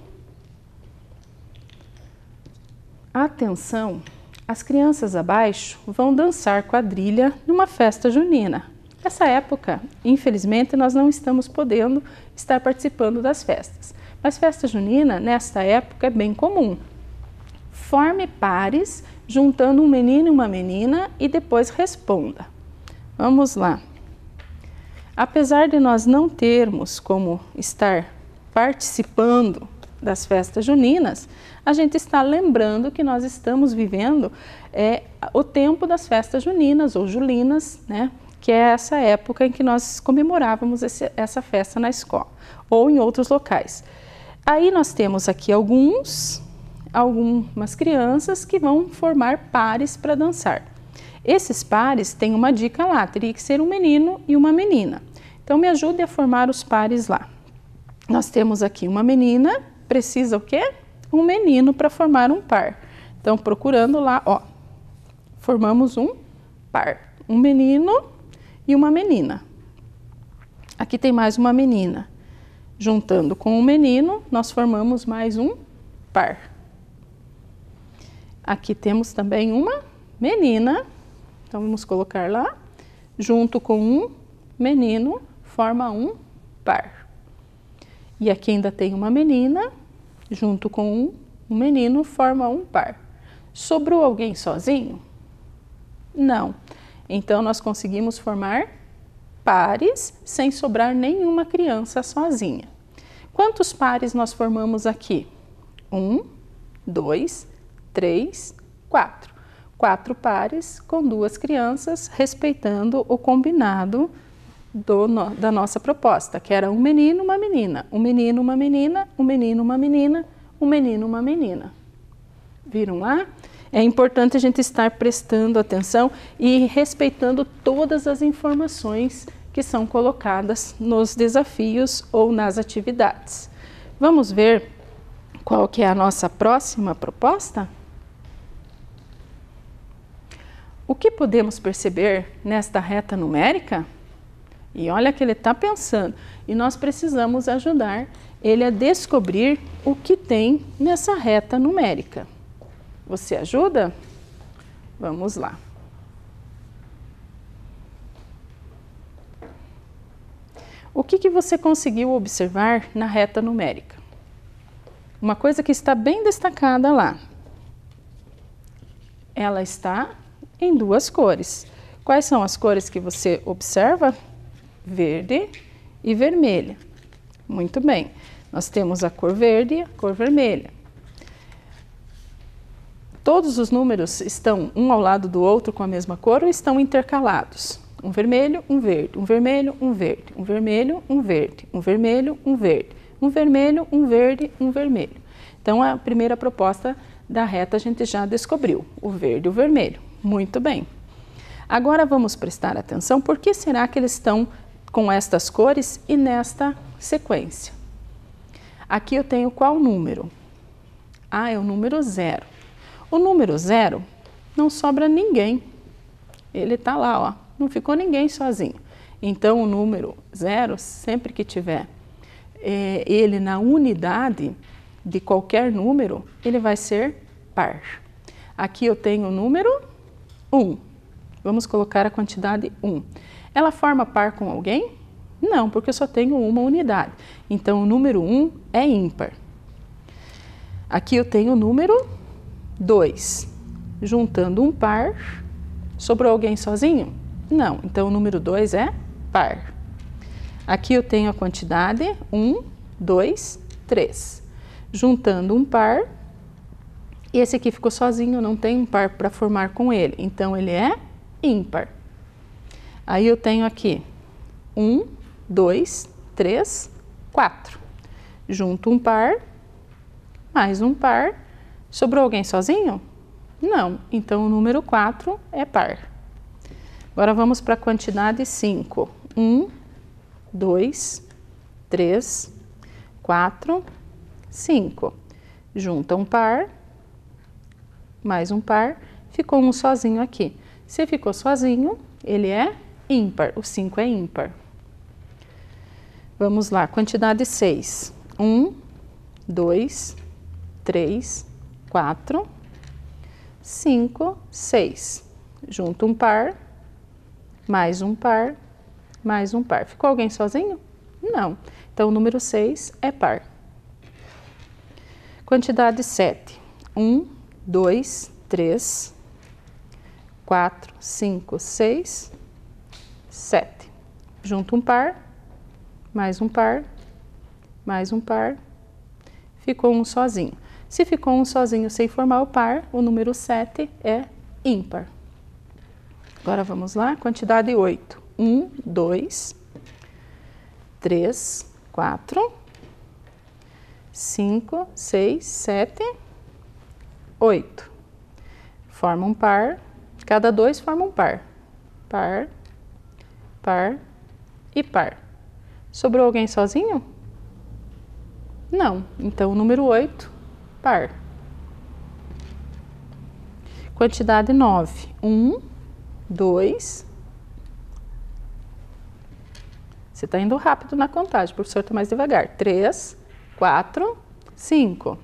Atenção! As crianças abaixo vão dançar quadrilha numa festa junina. Essa época, infelizmente, nós não estamos podendo estar participando das festas. Mas festa junina, nesta época, é bem comum. Forme pares, juntando um menino e uma menina e depois responda. Vamos lá. Apesar de nós não termos como estar participando das festas juninas, a gente está lembrando que nós estamos vivendo é, o tempo das festas juninas ou julinas, né? Que é essa época em que nós comemorávamos esse, essa festa na escola ou em outros locais. Aí nós temos aqui alguns, algumas crianças que vão formar pares para dançar. Esses pares têm uma dica lá, teria que ser um menino e uma menina. Então me ajude a formar os pares lá. Nós temos aqui uma menina, precisa o quê? Um menino para formar um par. Então, procurando lá, ó, formamos um par. Um menino e uma menina. Aqui tem mais uma menina. Juntando com um menino, nós formamos mais um par. Aqui temos também uma menina. Então, vamos colocar lá. Junto com um menino, forma um par. E aqui ainda tem uma menina. Junto com um, um menino, forma um par. Sobrou alguém sozinho? Não. Então, nós conseguimos formar pares sem sobrar nenhuma criança sozinha. Quantos pares nós formamos aqui? Um, dois, três, quatro. Quatro pares com duas crianças, respeitando o combinado Do, no, da nossa proposta, que era um menino, uma menina, um menino, uma menina, um menino, uma menina, um menino, uma menina. Viram lá? É importante a gente estar prestando atenção e respeitando todas as informações que são colocadas nos desafios ou nas atividades. Vamos ver qual que é a nossa próxima proposta? O que podemos perceber nesta reta numérica? E olha que ele está pensando, e nós precisamos ajudar ele a descobrir o que tem nessa reta numérica. Você ajuda? Vamos lá. O que que você conseguiu observar na reta numérica? Uma coisa que está bem destacada lá. Ela está em duas cores. Quais são as cores que você observa? Verde e vermelha. Muito bem. Nós temos a cor verde e a cor vermelha. Todos os números estão um ao lado do outro com a mesma cor ou estão intercalados? Um vermelho, um verde, um vermelho, um verde, um vermelho, um verde, um vermelho, um verde, um vermelho, um verde, um vermelho. Então, a primeira proposta da reta a gente já descobriu, o verde e o vermelho. Muito bem. Agora vamos prestar atenção, por que será que eles estão com estas cores e nesta sequência? Aqui eu tenho qual número? Ah, é o número zero. O número zero não sobra ninguém. Ele está lá, ó, não ficou ninguém sozinho. Então, o número zero, sempre que tiver é, ele na unidade de qualquer número, ele vai ser par. Aqui eu tenho o número um. Vamos colocar a quantidade um. Ela forma par com alguém? Não, porque eu só tenho uma unidade. Então, o número um é ímpar. Aqui eu tenho o número dois. Juntando um par, sobrou alguém sozinho? Não, então o número dois é par. Aqui eu tenho a quantidade um, dois, três. Juntando um par, e esse aqui ficou sozinho, não tem um par para formar com ele, então ele é ímpar. Aí eu tenho aqui um, dois, três, quatro. Junto um par, mais um par. Sobrou alguém sozinho? Não, então o número quatro é par. Agora vamos para a quantidade cinco. um, dois, três, quatro, cinco. Junta um par, mais um par, ficou um sozinho aqui. Se ficou sozinho, ele é ímpar, o cinco é ímpar. Vamos lá, quantidade seis. um, dois, três, quatro, cinco, seis. Junta um par, mais um par, mais um par. Ficou alguém sozinho? Não. Então, o número seis é par. Quantidade sete. um, dois, três, quatro, cinco, seis, sete. Junta um par, mais um par, mais um par. Ficou um sozinho. Se ficou um sozinho sem formar o par, o número sete é ímpar. Agora vamos lá, quantidade oito. um, dois, três, quatro, cinco, seis, sete, oito. Forma um par, cada dois forma um par. Par, par e par. Sobrou alguém sozinho? Não, então o número oito, par. Quantidade nove. um, dois. Você está indo rápido na contagem, o professor está mais devagar. três, quatro, cinco,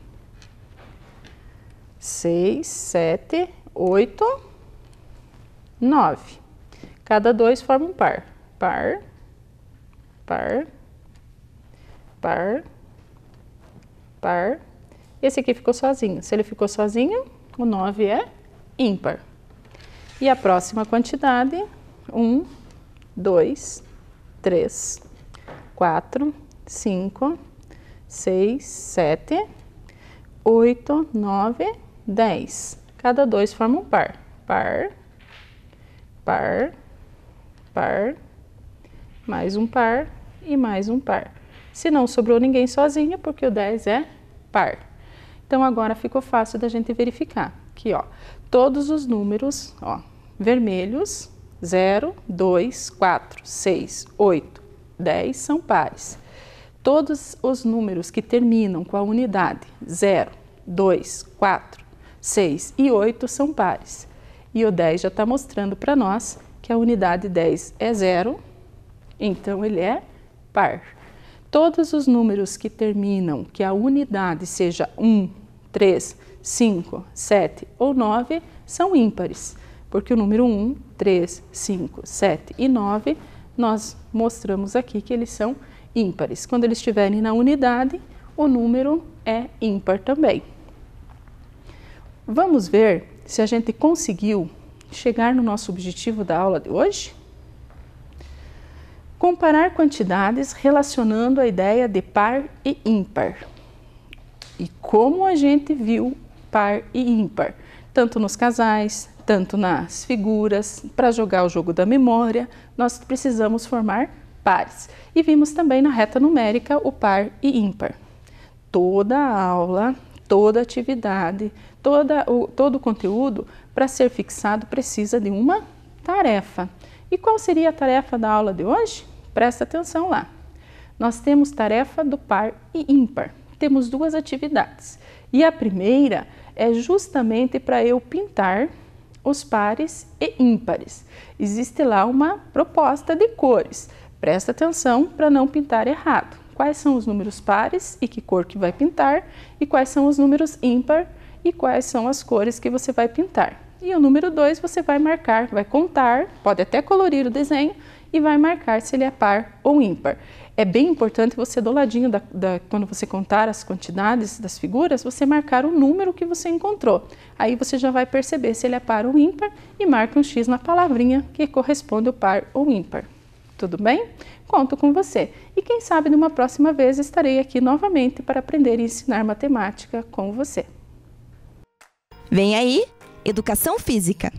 seis, sete, oito, nove. Cada dois forma um par. Par, par, par, par. Esse aqui ficou sozinho. Se ele ficou sozinho, o nove é ímpar. E a próxima quantidade, um, dois, três, quatro, cinco, seis, sete, oito, nove, dez. Cada dois forma um par. Par, par, par, mais um par e mais um par. Se não sobrou ninguém sozinho, porque o dez é par. Então, agora ficou fácil da gente verificar. Aqui, ó, todos os números, ó, vermelhos, zero, dois, quatro, seis, oito, dez são pares. Todos os números que terminam com a unidade zero, dois, quatro, seis e oito são pares. E o dez já está mostrando para nós que a unidade dez é zero, então ele é par. Todos os números que terminam, que a unidade seja um, três, cinco, sete ou nove, são ímpares, porque o número um, três, cinco, sete e nove, nós mostramos aqui que eles são ímpares. Quando eles estiverem na unidade, o número é ímpar também. Vamos ver se a gente conseguiu chegar no nosso objetivo da aula de hoje? Comparar quantidades relacionando a ideia de par e ímpar. E como a gente viu par e ímpar, tanto nos casais, tanto nas figuras, para jogar o jogo da memória, nós precisamos formar pares. E vimos também na reta numérica o par e ímpar. Toda aula, toda atividade, toda o, todo o conteúdo, para ser fixado, precisa de uma tarefa. E qual seria a tarefa da aula de hoje? Presta atenção lá. Nós temos tarefa do par e ímpar. Temos duas atividades. E a primeira é justamente para eu pintar os pares e ímpares. Existe lá uma proposta de cores. Presta atenção para não pintar errado. Quais são os números pares e que cor que vai pintar, e quais são os números ímpar e quais são as cores que você vai pintar. E o número dois você vai marcar, vai contar, pode até colorir o desenho e vai marcar se ele é par ou ímpar. É bem importante você, do ladinho, da, da, quando você contar as quantidades das figuras, você marcar o número que você encontrou. Aí você já vai perceber se ele é par ou ímpar e marca um X na palavrinha que corresponde ao par ou ímpar. Tudo bem? Conto com você. E quem sabe numa próxima vez estarei aqui novamente para aprender e ensinar matemática com você. Vem aí, Educação Física.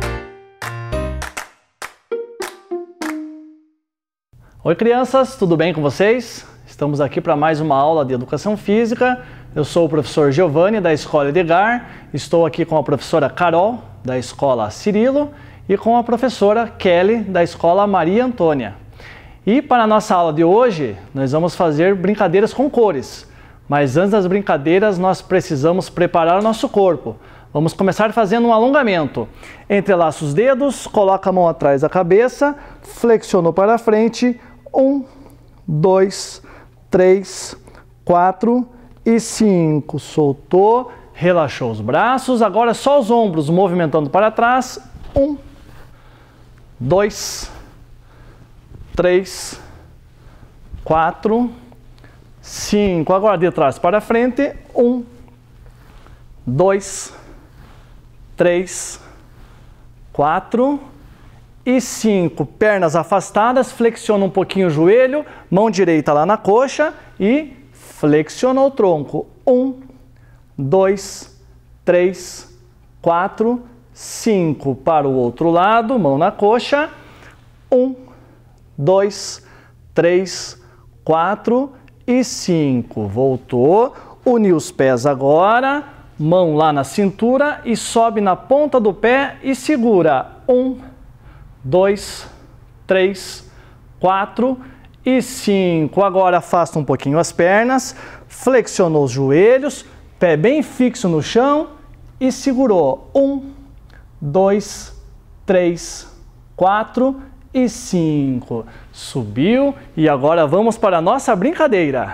Oi crianças, tudo bem com vocês? Estamos aqui para mais uma aula de Educação Física. Eu sou o professor Giovanni da Escola Edgar. Estou aqui com a professora Carol da Escola Cirilo e com a professora Kelly da Escola Maria Antônia. E para a nossa aula de hoje, nós vamos fazer brincadeiras com cores. Mas antes das brincadeiras, nós precisamos preparar o nosso corpo. Vamos começar fazendo um alongamento. Entrelaça os dedos, coloca a mão atrás da cabeça, flexionou para frente. Um, dois, três, quatro e cinco. Soltou, relaxou os braços. Agora só os ombros movimentando para trás. Um, dois, três, quatro, cinco. Agora de trás para frente. Um, dois, três, quatro e cinco. Pernas afastadas, flexiona um pouquinho o joelho, mão direita lá na coxa e flexiona o tronco. Um, dois, três, quatro, cinco. Para o outro lado, mão na coxa. Um, dois, três, quatro e cinco. Voltou. Uniu os pés agora. Mão lá na cintura e sobe na ponta do pé e segura. Um, dois, três, quatro e cinco. Agora afasta um pouquinho as pernas, flexionou os joelhos, pé bem fixo no chão e segurou. Um, dois, três, quatro e cinco. Subiu e agora vamos para a nossa brincadeira.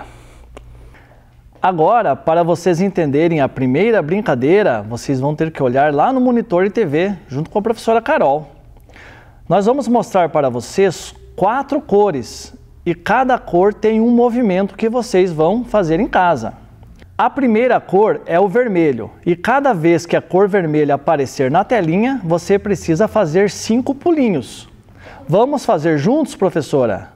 Agora, para vocês entenderem a primeira brincadeira, vocês vão ter que olhar lá no monitor de T V, junto com a professora Carol. Nós vamos mostrar para vocês quatro cores, e cada cor tem um movimento que vocês vão fazer em casa. A primeira cor é o vermelho, e cada vez que a cor vermelha aparecer na telinha, você precisa fazer cinco pulinhos. Vamos fazer juntos, professora?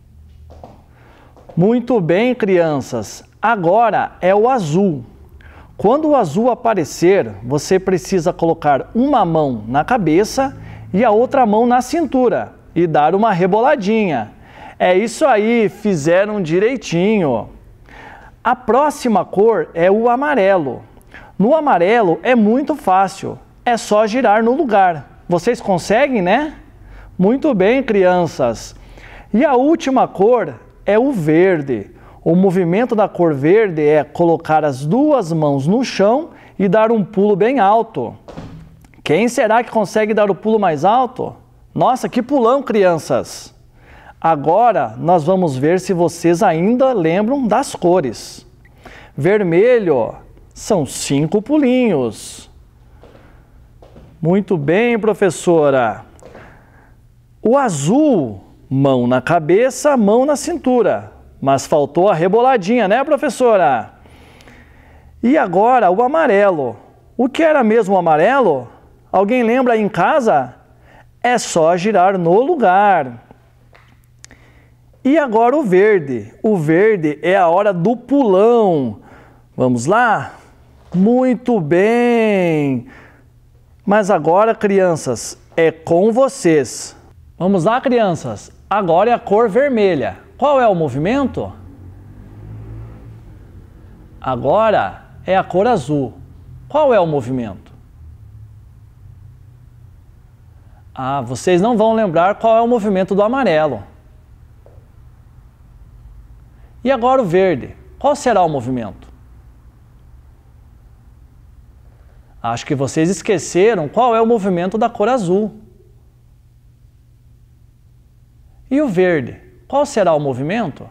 Muito bem, crianças. Agora é o azul. Quando o azul aparecer, você precisa colocar uma mão na cabeça e a outra mão na cintura e dar uma reboladinha. É isso aí, fizeram direitinho. A próxima cor é o amarelo. No amarelo é muito fácil, é só girar no lugar. Vocês conseguem, né? Muito bem, crianças. E a última cor é o verde. O movimento da cor verde é colocar as duas mãos no chão e dar um pulo bem alto. Quem será que consegue dar o pulo mais alto? Nossa, que pulão, crianças! Agora nós vamos ver se vocês ainda lembram das cores. Vermelho são cinco pulinhos. Muito bem, professora. O azul, mão na cabeça, mão na cintura. Mas faltou a reboladinha, né, professora? E agora o amarelo. O que era mesmo o amarelo? Alguém lembra aí em casa? É só girar no lugar. E agora o verde. O verde é a hora do pulão. Vamos lá? Muito bem! Mas agora, crianças, é com vocês. Vamos lá, crianças. Agora é a cor vermelha. Qual é o movimento? Agora é a cor azul. Qual é o movimento? Ah, vocês não vão lembrar qual é o movimento do amarelo. E agora o verde. Qual será o movimento? Acho que vocês esqueceram qual é o movimento da cor azul. E o verde? Qual será o movimento?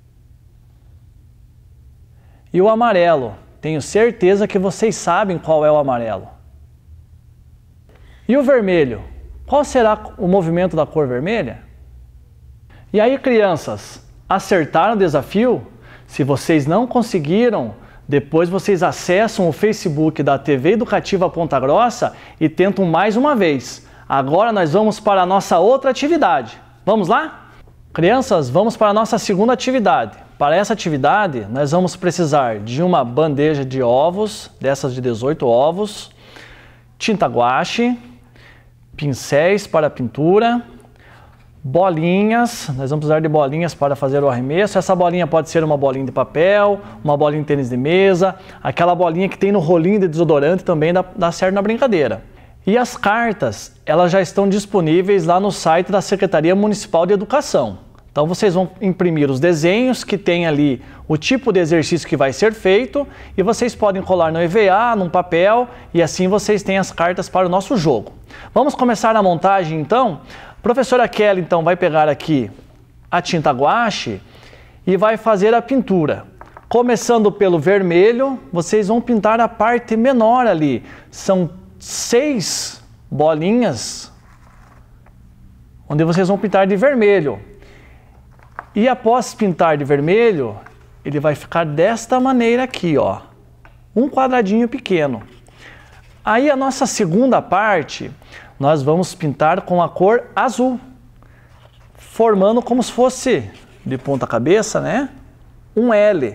E o amarelo? Tenho certeza que vocês sabem qual é o amarelo. E o vermelho? Qual será o movimento da cor vermelha? E aí, crianças, acertaram o desafio? Se vocês não conseguiram, depois vocês acessam o Facebook da T V Educativa Ponta Grossa e tentam mais uma vez. Agora nós vamos para a nossa outra atividade. Vamos lá? Crianças, vamos para a nossa segunda atividade. Para essa atividade, nós vamos precisar de uma bandeja de ovos, dessas de dezoito ovos, tinta guache, pincéis para pintura, bolinhas, nós vamos precisar de bolinhas para fazer o arremesso. Essa bolinha pode ser uma bolinha de papel, uma bolinha de tênis de mesa, aquela bolinha que tem no rolinho de desodorante também dá, dá certo na brincadeira. E as cartas, elas já estão disponíveis lá no site da Secretaria Municipal de Educação. Então vocês vão imprimir os desenhos que tem ali o tipo de exercício que vai ser feito e vocês podem colar no E V A, num papel e assim vocês têm as cartas para o nosso jogo. Vamos começar a montagem então? A professora Kelly então vai pegar aqui a tinta guache e vai fazer a pintura. Começando pelo vermelho, vocês vão pintar a parte menor ali. São seis bolinhas onde vocês vão pintar de vermelho. E após pintar de vermelho, ele vai ficar desta maneira aqui, ó. Um quadradinho pequeno. Aí a nossa segunda parte, nós vamos pintar com a cor azul. Formando como se fosse, de ponta cabeça, né? Um L.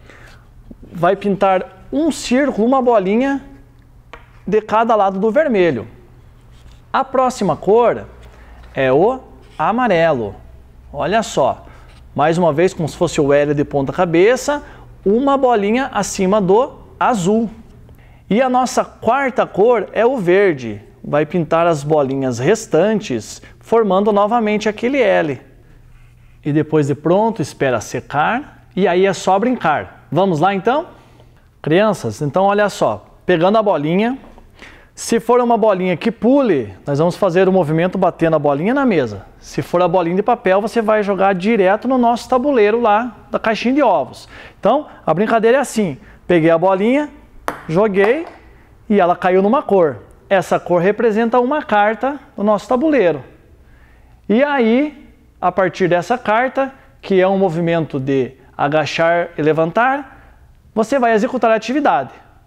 Vai pintar um círculo, uma bolinha de cada lado do vermelho. A próxima cor é o amarelo. Olha só. Mais uma vez, como se fosse o L de ponta cabeça, uma bolinha acima do azul. E a nossa quarta cor é o verde. Vai pintar as bolinhas restantes, formando novamente aquele L. E depois de pronto, espera secar e aí é só brincar. Vamos lá então? Crianças, então olha só, pegando a bolinha, se for uma bolinha que pule, nós vamos fazer o movimento batendo a bolinha na mesa. Se for a bolinha de papel, você vai jogar direto no nosso tabuleiro lá da caixinha de ovos. Então, a brincadeira é assim. Peguei a bolinha, joguei e ela caiu numa cor. Essa cor representa uma carta do nosso tabuleiro. E aí, a partir dessa carta, que é um movimento de agachar e levantar, você vai executar a atividade.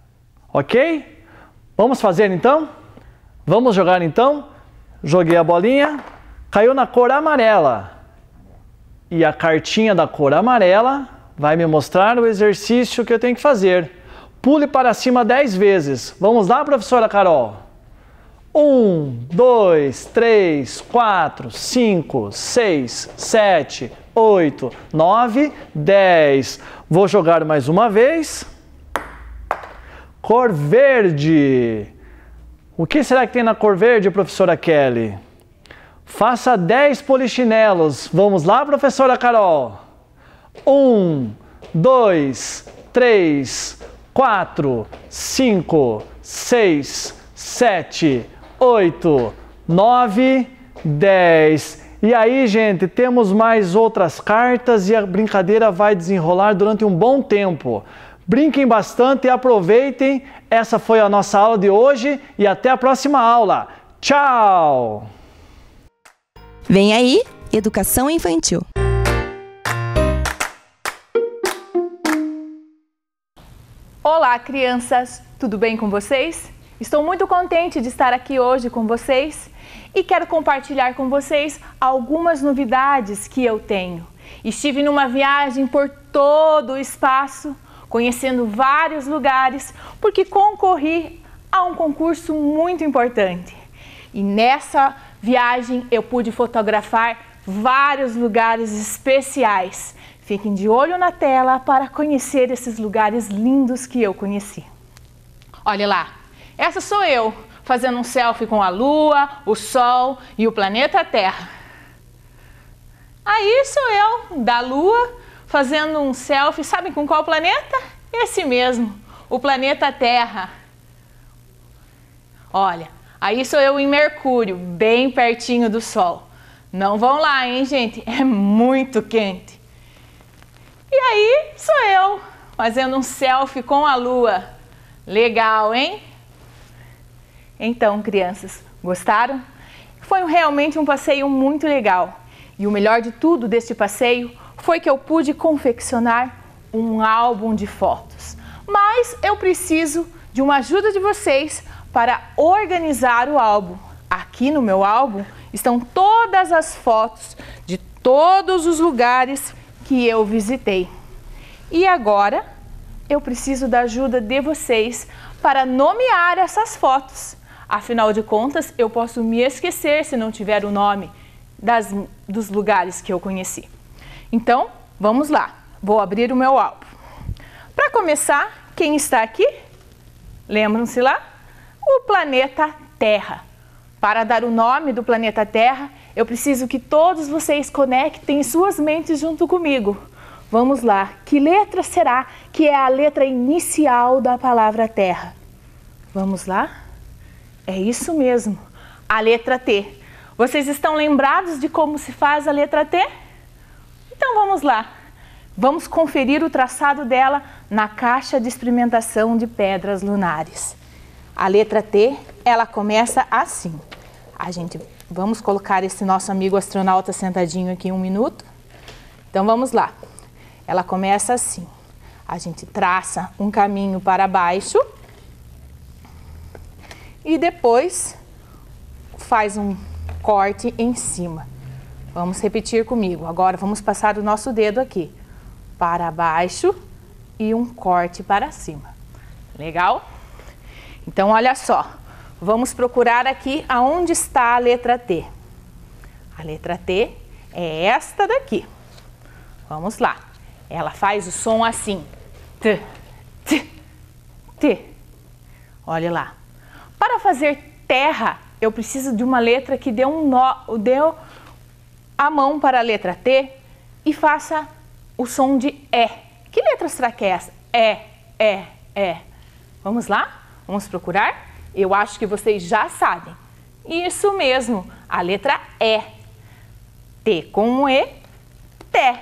Ok? Vamos fazer então? Vamos jogar então? Joguei a bolinha, caiu na cor amarela. E a cartinha da cor amarela vai me mostrar o exercício que eu tenho que fazer. Pule para cima dez vezes. Vamos lá, professora Carol? Um, dois, três, quatro, cinco, seis, sete, oito, nove, dez. Vou jogar mais uma vez. Cor verde. O que será que tem na cor verde, professora Kelly? Faça dez polichinelos. Vamos lá, professora Carol? Um, dois, três, quatro, cinco, seis, sete, oito, nove, dez. E aí, gente, temos mais outras cartas e a brincadeira vai desenrolar durante um bom tempo. Brinquem bastante e aproveitem. Essa foi a nossa aula de hoje e até a próxima aula. Tchau! Vem aí, Educação Infantil. Olá, crianças! Tudo bem com vocês? Estou muito contente de estar aqui hoje com vocês e quero compartilhar com vocês algumas novidades que eu tenho. Estive numa viagem por todo o espaço, conhecendo vários lugares, porque concorri a um concurso muito importante. E nessa viagem eu pude fotografar vários lugares especiais. Fiquem de olho na tela para conhecer esses lugares lindos que eu conheci. Olha lá, essa sou eu, fazendo um selfie com a Lua, o Sol e o planeta Terra. Aí sou eu, da Lua, fazendo um selfie, sabem com qual planeta? Esse mesmo, o planeta Terra. Olha, aí sou eu em Mercúrio, bem pertinho do Sol. Não vão lá, hein, gente? É muito quente. E aí sou eu, fazendo um selfie com a Lua. Legal, hein? Então, crianças, gostaram? Foi realmente um passeio muito legal. E o melhor de tudo deste passeio foi que eu pude confeccionar um álbum de fotos. Mas eu preciso de uma ajuda de vocês para organizar o álbum. Aqui no meu álbum estão todas as fotos de todos os lugares que eu visitei. E agora eu preciso da ajuda de vocês para nomear essas fotos. Afinal de contas, eu posso me esquecer se não tiver o nome das, dos lugares que eu conheci. Então, vamos lá. Vou abrir o meu álbum. Para começar, quem está aqui? Lembram-se lá? O planeta Terra. Para dar o nome do planeta Terra, eu preciso que todos vocês conectem suas mentes junto comigo. Vamos lá. Que letra será que é a letra inicial da palavra Terra? Vamos lá? É isso mesmo, a letra T. Vocês estão lembrados de como se faz a letra T? Então vamos lá. Vamos conferir o traçado dela na caixa de experimentação de pedras lunares. A letra T, ela começa assim. A gente, vamos colocar esse nosso amigo astronauta sentadinho aqui um minuto. Então vamos lá. Ela começa assim. A gente traça um caminho para baixo e depois faz um corte em cima. Vamos repetir comigo. Agora vamos passar o nosso dedo aqui para baixo e um corte para cima. Legal? Então olha só. Vamos procurar aqui aonde está a letra T. A letra T é esta daqui. Vamos lá. Ela faz o som assim. T, T, T. Olha lá. Para fazer terra, eu preciso de uma letra que dê um nó, dê a mão para a letra T e faça o som de E. Que letra será que é essa? E, E, E. Vamos lá? Vamos procurar? Eu acho que vocês já sabem. Isso mesmo, a letra E. T com um E, Té.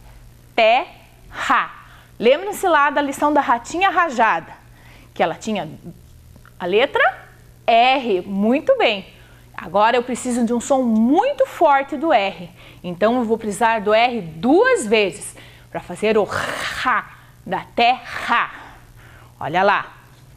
Terra. Lembrem-se lá da lição da ratinha rajada, que ela tinha a letra R. Muito bem. Agora eu preciso de um som muito forte do R. Então eu vou precisar do R duas vezes para fazer o Ra da terra. Olha lá.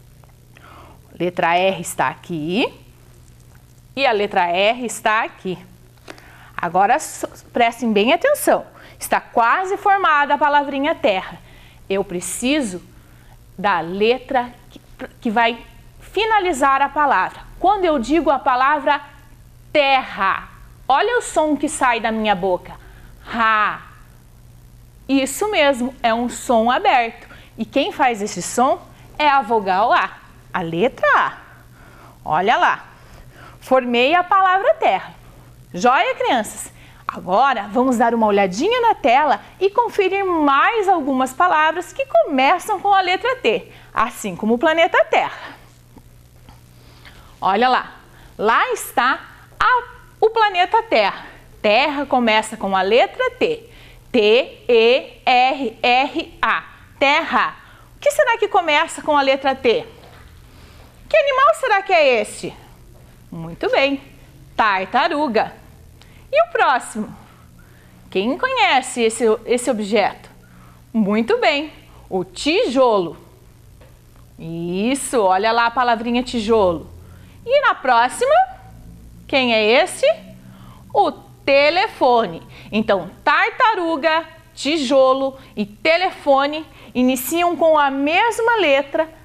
Letra R está aqui e a letra R está aqui. Agora prestem bem atenção. Está quase formada a palavrinha terra. Eu preciso da letra que, que vai finalizar a palavra. Quando eu digo a palavra terra, olha o som que sai da minha boca. Ra. Isso mesmo, é um som aberto. E quem faz esse som é a vogal A, a letra A. Olha lá. Formei a palavra terra. Joia, crianças? Agora vamos dar uma olhadinha na tela e conferir mais algumas palavras que começam com a letra T, assim como o planeta Terra. Olha lá, lá está a, o planeta Terra. Terra começa com a letra T. T, E, R, R, A. Terra. O que será que começa com a letra T? Que animal será que é este? Muito bem, tartaruga. E o próximo? Quem conhece esse, esse objeto? Muito bem, o tijolo. Isso, olha lá a palavrinha tijolo. E na próxima, quem é esse? O telefone. Então, tartaruga, tijolo e telefone iniciam com a mesma letra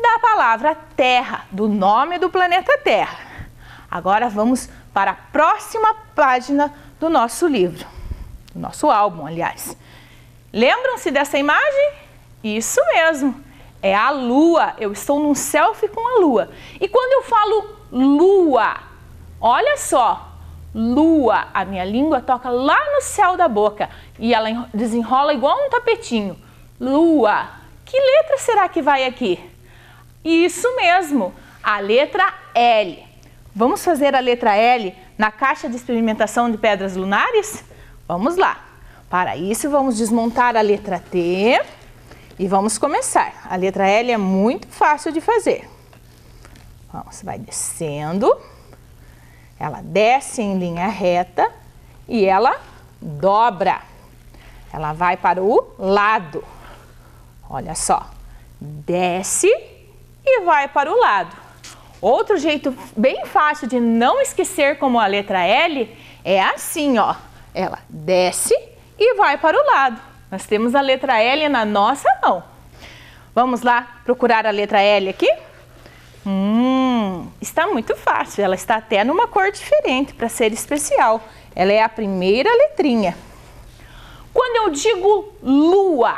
da palavra Terra, do nome do planeta Terra. Agora vamos para a próxima página do nosso livro, do nosso álbum, aliás. Lembram-se dessa imagem? Isso mesmo, é a Lua. Eu estou num selfie com a Lua. E quando eu falo Lua, olha só, Lua, a minha língua toca lá no céu da boca e ela desenrola igual um tapetinho. Lua, que letra será que vai aqui? Isso mesmo, a letra L. Vamos fazer a letra L na caixa de experimentação de pedras lunares? Vamos lá. Para isso, vamos desmontar a letra T e vamos começar. A letra L é muito fácil de fazer. Vamos, vai descendo. Ela desce em linha reta e ela dobra. Ela vai para o lado. Olha só. Desce e vai para o lado. Outro jeito bem fácil de não esquecer como a letra L é assim, ó. Ela desce e vai para o lado. Nós temos a letra L na nossa mão. Vamos lá procurar a letra L aqui? Hum, está muito fácil. Ela está até numa cor diferente para ser especial. Ela é a primeira letrinha. Quando eu digo lua,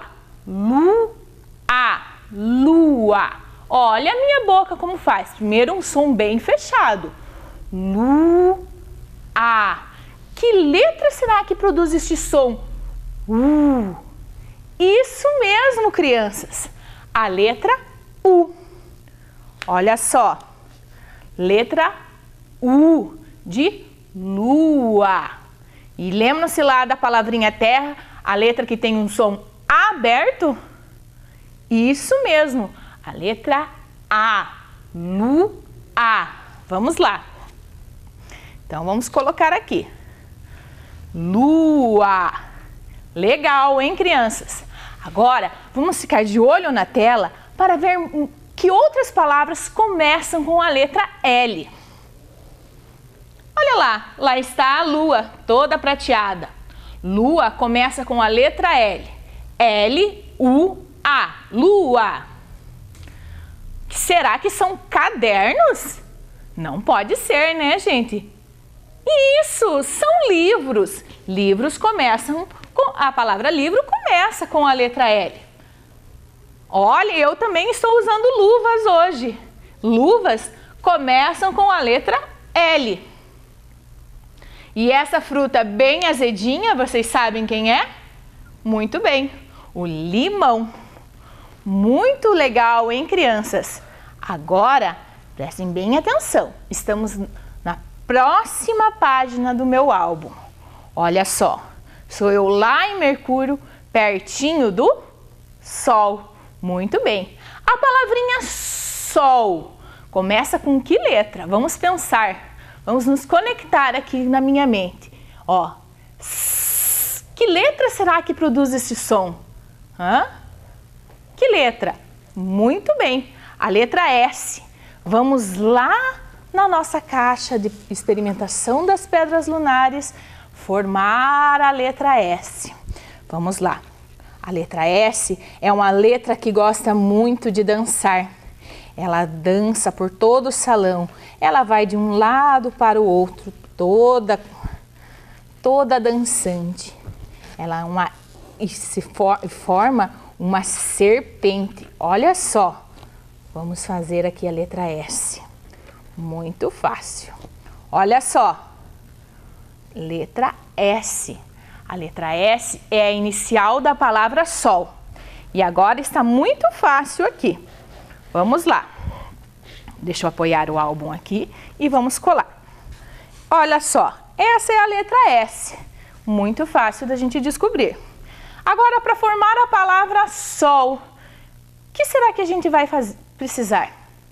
lua, lua. Olha a minha boca como faz. Primeiro um som bem fechado. Lu, a. Que letra será que produz este som? U. Isso mesmo, crianças. A letra U. Olha só. Letra U de lua. E lembram-se lá da palavrinha terra, a letra que tem um som aberto? Isso mesmo. A letra A, Lu-A. Vamos lá. Então, vamos colocar aqui. Lua. Legal, hein, crianças? Agora, vamos ficar de olho na tela para ver que outras palavras começam com a letra L. Olha lá, lá está a lua, toda prateada. Lua começa com a letra L. L, U, A. Lua. Será que são cadernos? Não pode ser, né, gente? Isso, são livros. Livros começam com... A palavra livro começa com a letra L. Olha, eu também estou usando luvas hoje. Luvas começam com a letra L. E essa fruta bem azedinha, vocês sabem quem é? Muito bem, o limão. Muito legal, hein, crianças? Agora, prestem bem atenção. Estamos na próxima página do meu álbum. Olha só, sou eu lá em Mercúrio, pertinho do Sol. Muito bem. A palavrinha Sol começa com que letra? Vamos pensar. Vamos nos conectar aqui na minha mente. Ó, que letra será que produz esse som? Hã? Que letra? Muito bem, a letra S. Vamos lá na nossa caixa de experimentação das pedras lunares formar a letra S. Vamos lá. A letra S é uma letra que gosta muito de dançar. Ela dança por todo o salão. Ela vai de um lado para o outro, toda, toda dançante. Ela é uma, e se for, forma uma serpente. Olha só. Vamos fazer aqui a letra S. Muito fácil. Olha só. Letra S. A letra S é a inicial da palavra sol. E agora está muito fácil aqui. Vamos lá. Deixa eu apoiar o álbum aqui e vamos colar. Olha só, essa é a letra S. Muito fácil da gente descobrir. Agora, para formar a palavra sol, o que será que a gente vai fazer, precisar?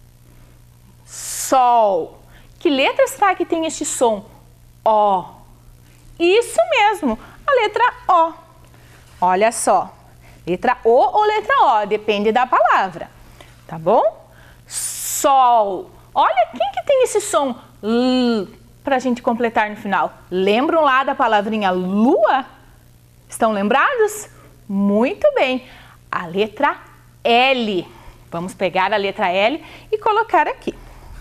Sol. Que letra será que tem este som? O. Isso mesmo, a letra O. Olha só, letra O ou letra O, depende da palavra, tá bom? Sol. Olha, quem que tem esse som L para a gente completar no final? Lembram lá da palavrinha lua? Estão lembrados? Muito bem. A letra L. Vamos pegar a letra L e colocar aqui.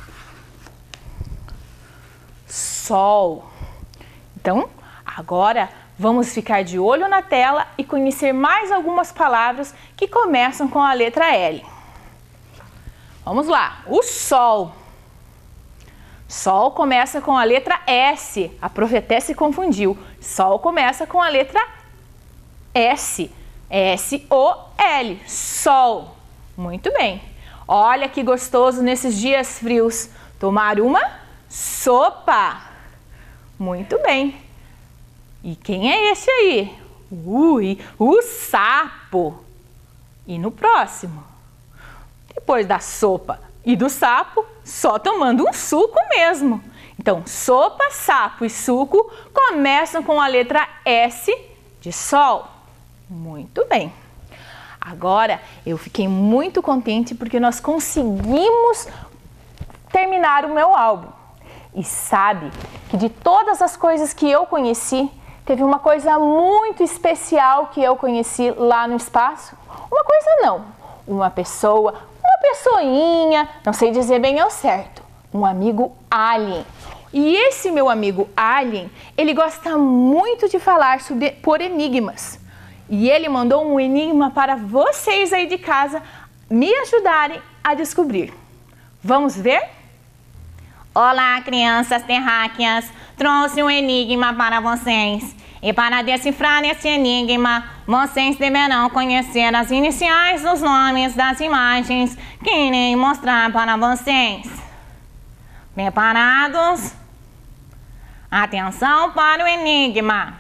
Sol. Então, agora vamos ficar de olho na tela e conhecer mais algumas palavras que começam com a letra L. Vamos lá, o sol. Sol começa com a letra S, a prof até se confundiu. Sol começa com a letra S, S O L, sol. Muito bem. Olha que gostoso nesses dias frios tomar uma sopa. Muito bem. E quem é esse aí? Ui, o sapo. E no próximo? Depois da sopa e do sapo, só tomando um suco mesmo. Então, sopa, sapo e suco começam com a letra S de sol. Muito bem. Agora, eu fiquei muito contente porque nós conseguimos terminar o meu álbum. E sabe que de todas as coisas que eu conheci, teve uma coisa muito especial que eu conheci lá no espaço? Uma coisa não, uma pessoa, uma pessoinha, não sei dizer bem ao certo, um amigo alien. E esse meu amigo alien, ele gosta muito de falar sobre, por enigmas. E ele mandou um enigma para vocês aí de casa me ajudarem a descobrir. Vamos ver? Olá, crianças terráqueas! Trouxe um enigma para vocês. E para decifrar esse enigma, vocês deverão conhecer as iniciais dos nomes das imagens que irei mostrar para vocês. Preparados? Atenção para o enigma!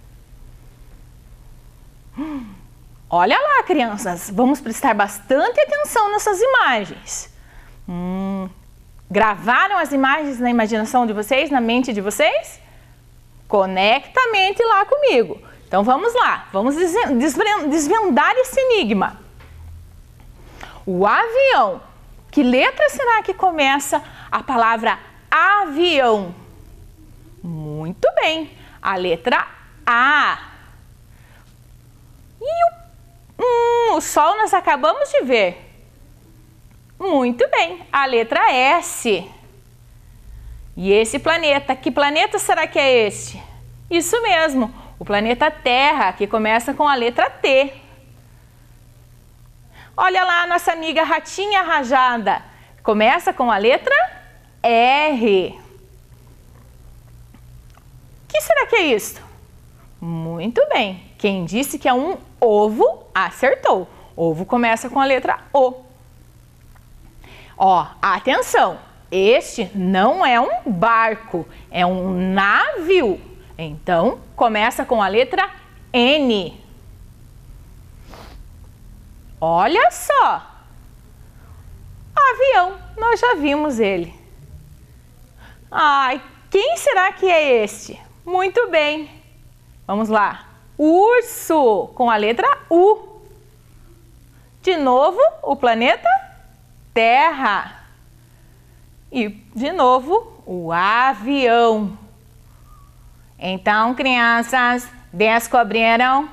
Olha lá, crianças, vamos prestar bastante atenção nessas imagens. Hum, gravaram as imagens na imaginação de vocês, na mente de vocês? Conecta a mente lá comigo. Então vamos lá, vamos desvendar esse enigma. O avião. Que letra será que começa a palavra avião? Muito bem, a letra A. E o, hum, o Sol nós acabamos de ver. Muito bem, a letra S. E esse planeta, que planeta será que é este? Isso mesmo, o planeta Terra, que começa com a letra T. Olha lá a nossa amiga ratinha rajada, começa com a letra R. O que será que é isso? Muito bem, quem disse que é um ovo, acertou. Ovo começa com a letra O. Ó, atenção, este não é um barco, é um navio. Então, começa com a letra N. Olha só, avião, nós já vimos ele. Ai, quem será que é este? Muito bem, vamos lá. Urso, com a letra U. De novo, o planeta Terra. E, de novo, o avião. Então, crianças, descobriram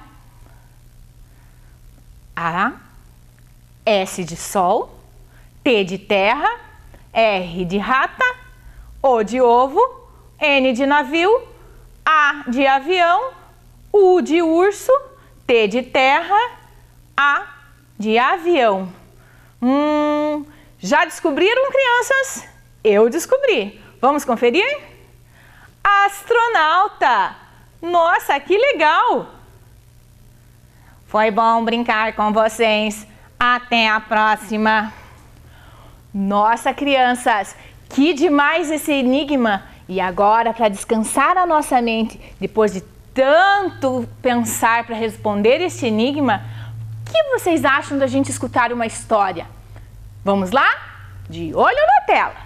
a S de sol, T de terra, R de rata, O de ovo, N de navio, A de avião, U de urso, T de terra, A de avião. Hum, já descobriram, crianças? Eu descobri. Vamos conferir? Astronauta! Nossa, que legal! Foi bom brincar com vocês. Até a próxima. Nossa, crianças, que demais esse enigma! E agora, para descansar a nossa mente, depois de tanto pensar para responder esse enigma, o que vocês acham da gente escutar uma história? Vamos lá? De olho na tela!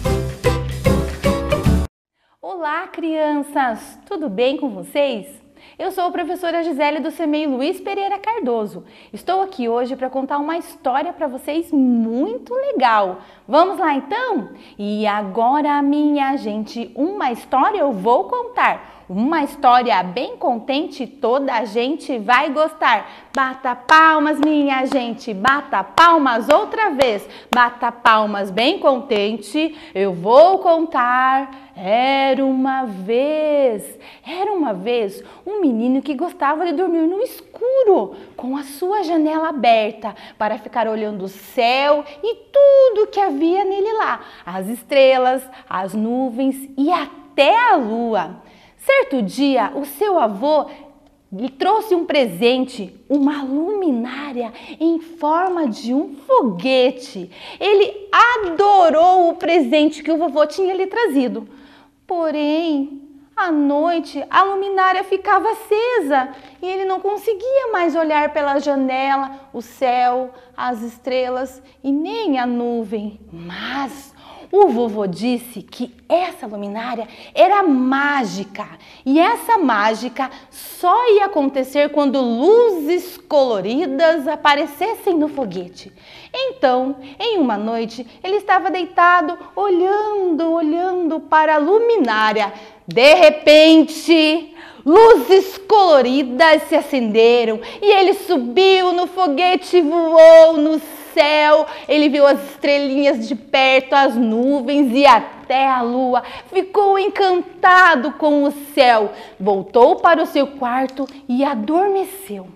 Olá, crianças! Tudo bem com vocês? Eu sou a professora Gisele do C M E I Luiz Pereira Cardoso. Estou aqui hoje para contar uma história para vocês muito legal. Vamos lá então? E agora, minha gente, uma história eu vou contar. Uma história bem contente, toda a gente vai gostar. Bata palmas, minha gente, bata palmas outra vez. Bata palmas bem contente, eu vou contar. Era uma vez, era uma vez um menino que gostava de dormir no escuro, com a sua janela aberta, para ficar olhando o céu e tudo que havia nele lá. As estrelas, as nuvens e até a lua. Certo dia, o seu avô lhe trouxe um presente, uma luminária em forma de um foguete. Ele adorou o presente que o vovô tinha lhe trazido. Porém, à noite, a luminária ficava acesa e ele não conseguia mais olhar pela janela, o céu, as estrelas e nem a nuvem. Mas o vovô disse que essa luminária era mágica e essa mágica só ia acontecer quando luzes coloridas aparecessem no foguete. Então, em uma noite, ele estava deitado, olhando, olhando para a luminária. De repente, luzes coloridas se acenderam e ele subiu no foguete e voou no céu. Ele viu as estrelinhas de perto, as nuvens e até a lua. Ficou encantado com o céu. Voltou para o seu quarto e adormeceu.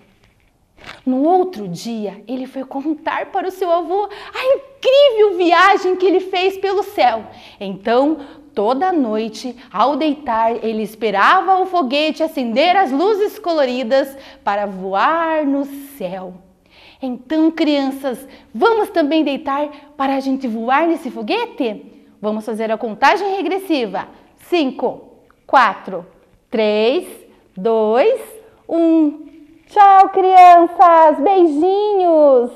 No outro dia, ele foi contar para o seu avô a incrível viagem que ele fez pelo céu. Então, toda noite, ao deitar, ele esperava o foguete acender as luzes coloridas para voar no céu. Então, crianças, vamos também deitar para a gente voar nesse foguete? Vamos fazer a contagem regressiva. Cinco, quatro, três, dois, um. Tchau, crianças! Beijinhos!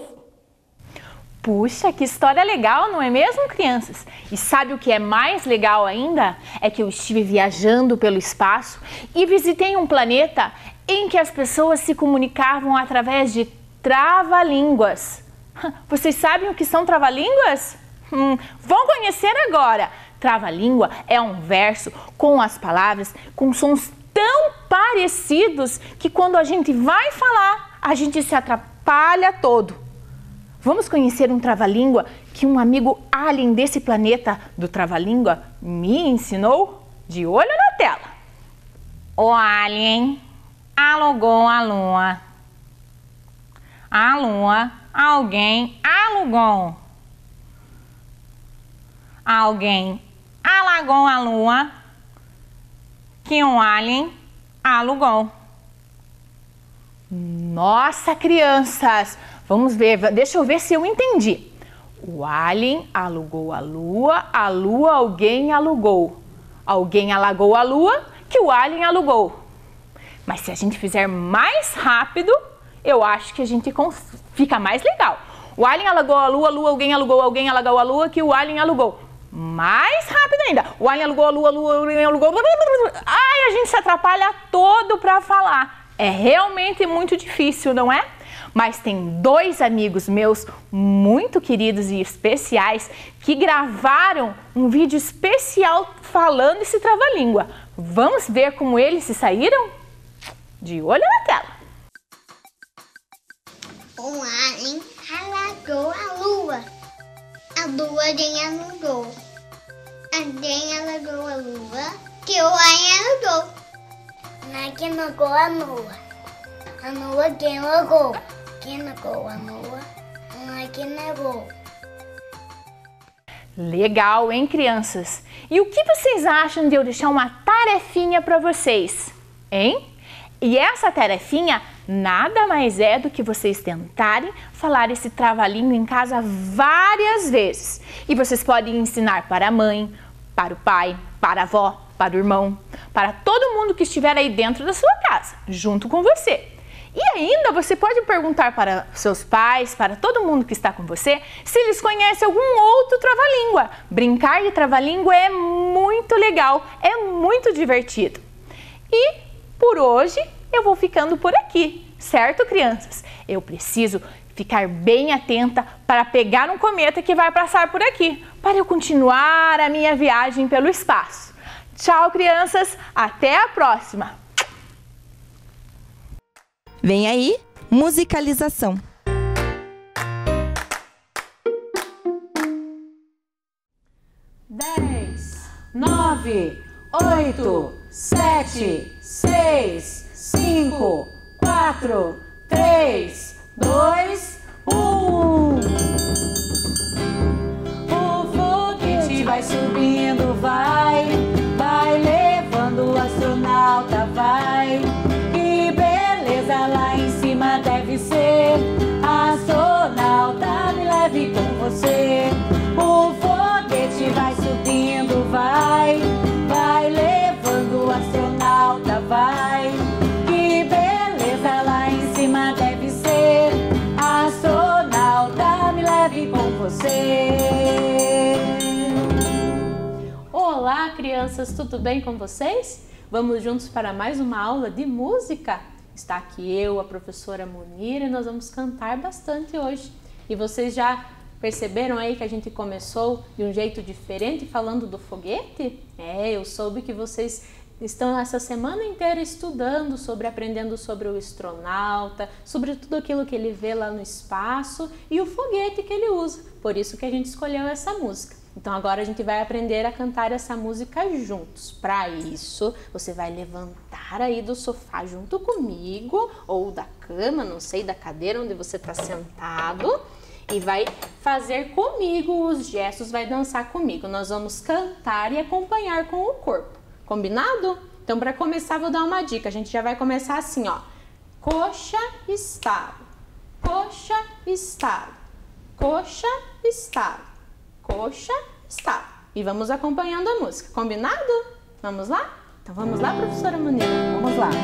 Puxa, que história legal, não é mesmo, crianças? E sabe o que é mais legal ainda? É que eu estive viajando pelo espaço e visitei um planeta em que as pessoas se comunicavam através de trava-línguas. Vocês sabem o que são trava-línguas? Hum, vão conhecer agora. Trava-língua é um verso com as palavras com sons tão parecidos que quando a gente vai falar, a gente se atrapalha todo. Vamos conhecer um trava-língua que um amigo alien desse planeta do trava-língua me ensinou? De olho na tela. O alien alugou a lua. A lua, alguém alugou. Alguém alagou a lua que um alien alugou. Nossa, crianças! Vamos ver, deixa eu ver se eu entendi. O alien alugou a lua, a lua alguém alugou. Alguém alagou a lua que o alien alugou. Mas se a gente fizer mais rápido, eu acho que a gente fica mais legal. O alien alugou a lua, a lua alguém alugou, alguém alagou a lua que o alien alugou. Mais rápido ainda. O alien alugou a lua, a lua alguém alugou. Ai, a gente se atrapalha todo para falar. É realmente muito difícil, não é? Mas tem dois amigos meus muito queridos e especiais que gravaram um vídeo especial falando esse trava-língua. Vamos ver como eles se saíram? De olho na tela. O alien alagou a lua. A lua alguém alugou. Alguém alagou a lua que o alien alugou. Alguém alugou a lua. A lua alguém alugou. Quem alugou a lua? Alguém alugou. Legal, hein, crianças? E o que vocês acham de eu deixar uma tarefinha para vocês, hein? E essa tarefinha nada mais é do que vocês tentarem falar esse trava-língua em casa várias vezes. E vocês podem ensinar para a mãe, para o pai, para a avó, para o irmão, para todo mundo que estiver aí dentro da sua casa, junto com você. E ainda você pode perguntar para seus pais, para todo mundo que está com você, se eles conhecem algum outro trava-língua. Brincar de trava-língua é muito legal, é muito divertido. E por hoje eu vou ficando por aqui, certo, crianças? Eu preciso ficar bem atenta para pegar um cometa que vai passar por aqui, para eu continuar a minha viagem pelo espaço. Tchau, crianças, até a próxima! Vem aí, musicalização. Dez, nove, oito, sete, seis, cinco, quatro, três, dois, um. O foguete vai subindo, vai, vai levando o astronauta, vai. Que beleza lá em cima deve ser. Astronauta, me leve com você. O foguete vai subindo, vai, vai levando o astronauta, vai. Que beleza lá em cima deve ser. Astronauta, me leve com você. Olá, crianças, tudo bem com vocês? Vamos juntos para mais uma aula de música? Está aqui eu, a professora Munira, e nós vamos cantar bastante hoje. E vocês já perceberam aí que a gente começou de um jeito diferente falando do foguete? É, eu soube que vocês estão essa semana inteira estudando sobre, aprendendo sobre o astronauta, sobre tudo aquilo que ele vê lá no espaço e o foguete que ele usa. Por isso que a gente escolheu essa música. Então agora a gente vai aprender a cantar essa música juntos. Para isso, você vai levantar aí do sofá junto comigo, ou da cama, não sei, da cadeira onde você está sentado, e vai fazer comigo os gestos, vai dançar comigo. Nós vamos cantar e acompanhar com o corpo. Combinado? Então, para começar, vou dar uma dica. A gente já vai começar assim, ó. Coxa, estalo. Coxa, estalo. Coxa, estalo. Coxa, estalo. E vamos acompanhando a música. Combinado? Vamos lá? Então, vamos lá, professora Munira? Vamos lá.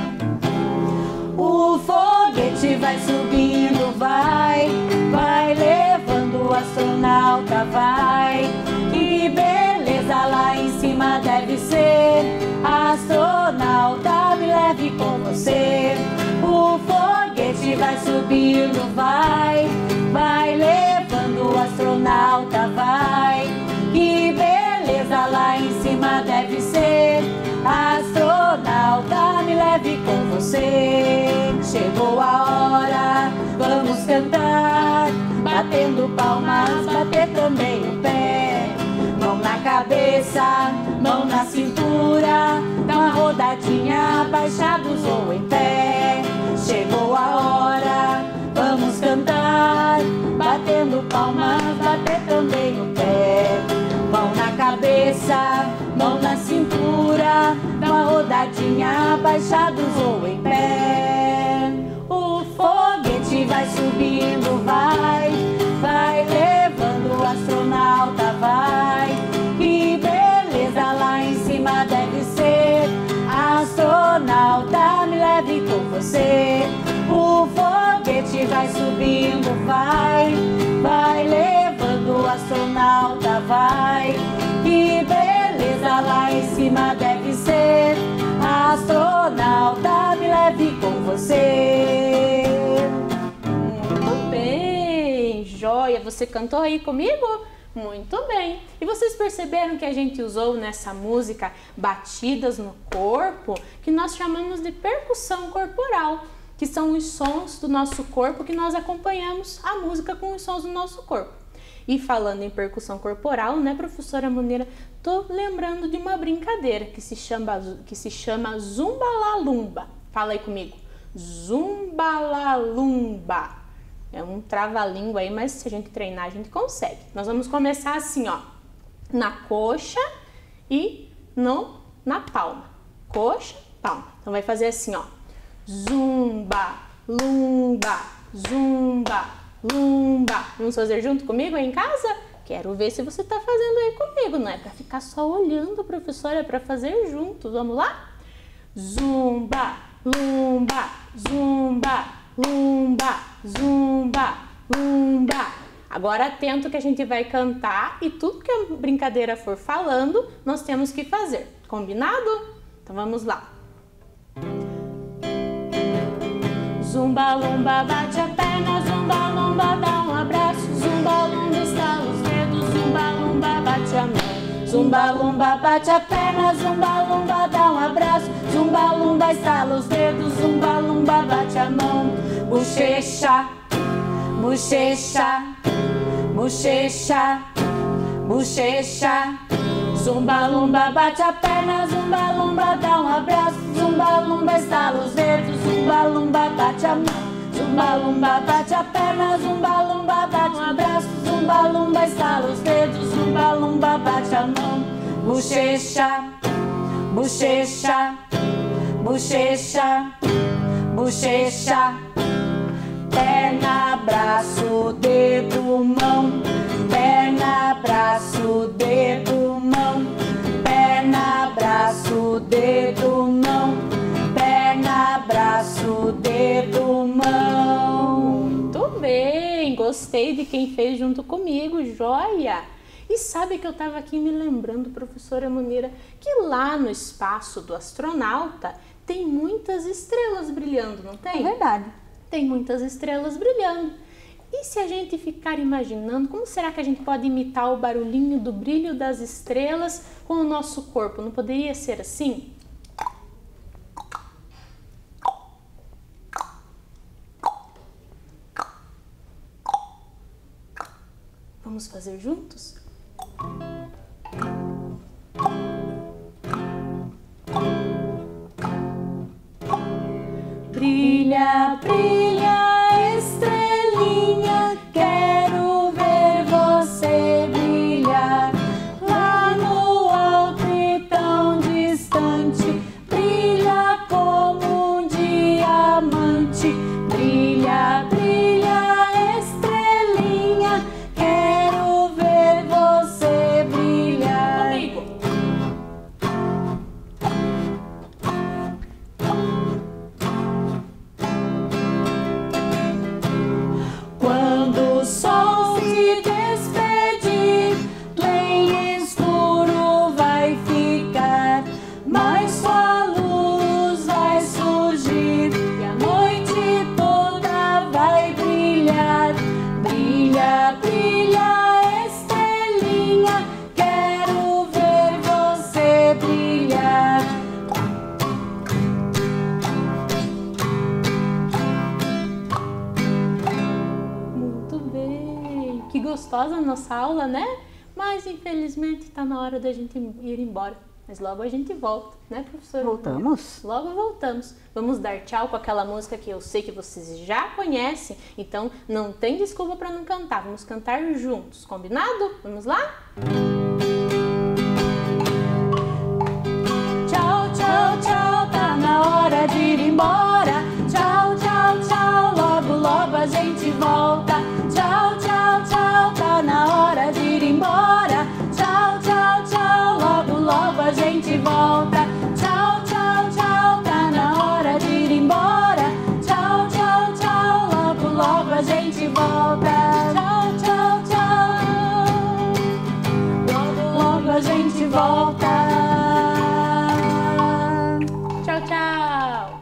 O foguete vai subindo, vai, vai levando o astronauta, vai. Que beleza lá em cima deve ser. Astronauta, me leve com você. O foguete vai subindo, vai, vai levando o astronauta, vai. Que beleza lá em cima deve ser. Astronauta, me leve com você. Chegou a hora, vamos cantar, batendo palmas, bater também o pé. Mão na cabeça, mão na cintura, dá uma rodadinha, abaixados ou em pé. Chegou a hora, vamos cantar, batendo palmas, bater também o pé. Mão na cabeça, mão na cintura, dá uma rodadinha, abaixados ou em pé. O foguete vai subindo, vai, vai levando o astronauta, vai. Que beleza lá em cima deve ser. Astronauta, me leve com você. O foguete vai subindo, vai, vai levando o astronauta, vai. Que beleza lá em cima deve ser. Astronauta, me leve com você. Muito bem, joia! Você cantou aí comigo? Muito bem! E vocês perceberam que a gente usou nessa música batidas no corpo, que nós chamamos de percussão corporal, que são os sons do nosso corpo que nós acompanhamos a música com os sons do nosso corpo. E falando em percussão corporal, né, professora Munira, tô lembrando de uma brincadeira que se chama, que se chama Zumbalalumba. Fala aí comigo. Zumbalalumba. É um trava-língua aí, mas se a gente treinar, a gente consegue. Nós vamos começar assim, ó, na coxa e no, na palma. Coxa, palma. Então vai fazer assim, ó. Zumba, lumba, zumba, lumba. Vamos fazer junto comigo aí em casa? Quero ver se você tá fazendo aí comigo. Não é para ficar só olhando, professora, é para fazer junto. Vamos lá? Zumba, lumba, zumba, lumba, zumba, lumba. Agora atento que a gente vai cantar e tudo que a brincadeira for falando, nós temos que fazer. Combinado? Então vamos lá. Zumba, lumba, bate a perna, zumba, lumba, dá um abraço. Zumba, lumba, estala os dedos, zumba, lumba, bate a mão. Zumba, lumba, bate a perna, zumba, lumba, dá um abraço. Zumba, lumba, estala os dedos, zumba, lumba, bate a mão. Bochecha, bochecha, bochecha, bochecha. Zumba, lumba, bate a perna, zumba, lumba, dá um abraço. Zumba, lumba, estala os dedos, zumba, lumba, bate a mão. Zumba, lumba, bate a perna, zumba, lumba, bate um abraço. Zumba, lumba, estala os dedos, zumba, lumba, bate a mão. Bochecha, bochecha, bochecha, bochecha. Perna, braço, dedo, mão. Perna, braço, dedo, mão. Perna, braço, dedo, mão. Perna, braço, dedo, mão. Muito bem, gostei de quem fez junto comigo, joia! E sabe que eu estava aqui me lembrando, professora Munira, que lá no espaço do astronauta tem muitas estrelas brilhando, não tem? É verdade. Tem muitas estrelas brilhando. E se a gente ficar imaginando, como será que a gente pode imitar o barulhinho do brilho das estrelas com o nosso corpo? Não poderia ser assim? Vamos fazer juntos? Brilha, brilha, estrelinha, quero ver você brilhar. Lá no alto e tão distante, brilha como um diamante. Brilha, brilha, estrelinha, quero ver você brilhar. Comigo. Quando o sol se despedir, bem escuro vai ficar, mas sua luz vai surgir e a noite toda vai brilhar. Brilha, brilha, estrelinha, quero ver você brilhar. Muito bem, que gostosa a nossa aula, né? Mas infelizmente está na hora da gente ir embora. Mas logo a gente volta, né, professora? Voltamos? Logo voltamos. Vamos dar tchau com aquela música que eu sei que vocês já conhecem, então não tem desculpa para não cantar. Vamos cantar juntos, combinado? Vamos lá? Tchau, tchau, tchau, tá na hora de ir embora. Tchau, tchau, tchau, logo, logo a gente volta. Tchau, tchau, tchau, tá na hora de ir embora. Tchau, tchau, tchau, logo, logo a gente volta. Tchau, tchau, tchau, tá na hora de ir embora. Tchau, tchau, tchau, logo, logo a gente volta. Tchau, tchau, tchau, logo, logo a gente volta. Tchau, tchau.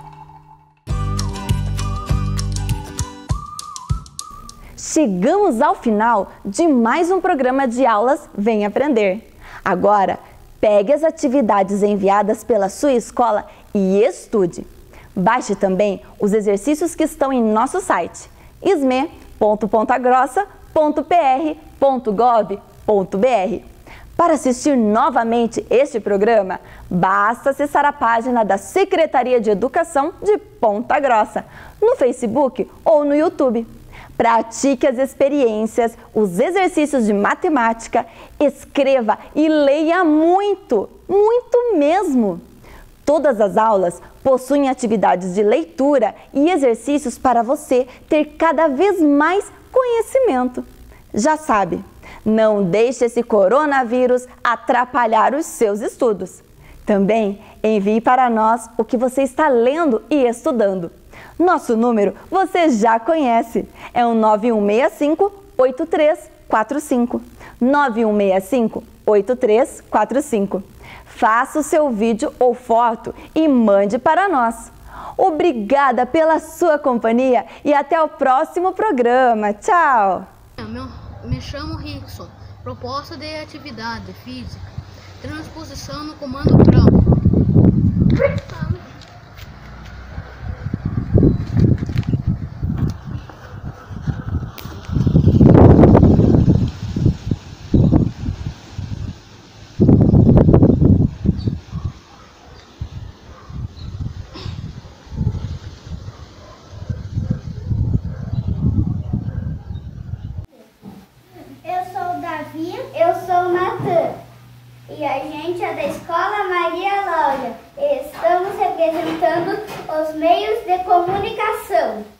Chegamos ao final de mais um programa de aulas Vem Aprender. Agora, pegue as atividades enviadas pela sua escola e estude. Baixe também os exercícios que estão em nosso site isme ponto pontagrossa ponto p r ponto gov ponto b r. Para assistir novamente este programa, basta acessar a página da Secretaria de Educação de Ponta Grossa, no Facebook ou no YouTube. Pratique as experiências, os exercícios de matemática, escreva e leia muito, muito mesmo. Todas as aulas possuem atividades de leitura e exercícios para você ter cada vez mais conhecimento. Já sabe, não deixe esse coronavírus atrapalhar os seus estudos. Também envie para nós o que você está lendo e estudando. Nosso número você já conhece, é o nove um seis cinco, oito três quatro cinco. nove um seis cinco, oito três quatro cinco. Faça o seu vídeo ou foto e mande para nós. Obrigada pela sua companhia e até o próximo programa. Tchau! Meu, me chamo Rickson. Proposta de atividade física. Transposição no comando branco. Eu sou o Natan e a gente é da Escola Maria Laura. Estamos representando os meios de comunicação.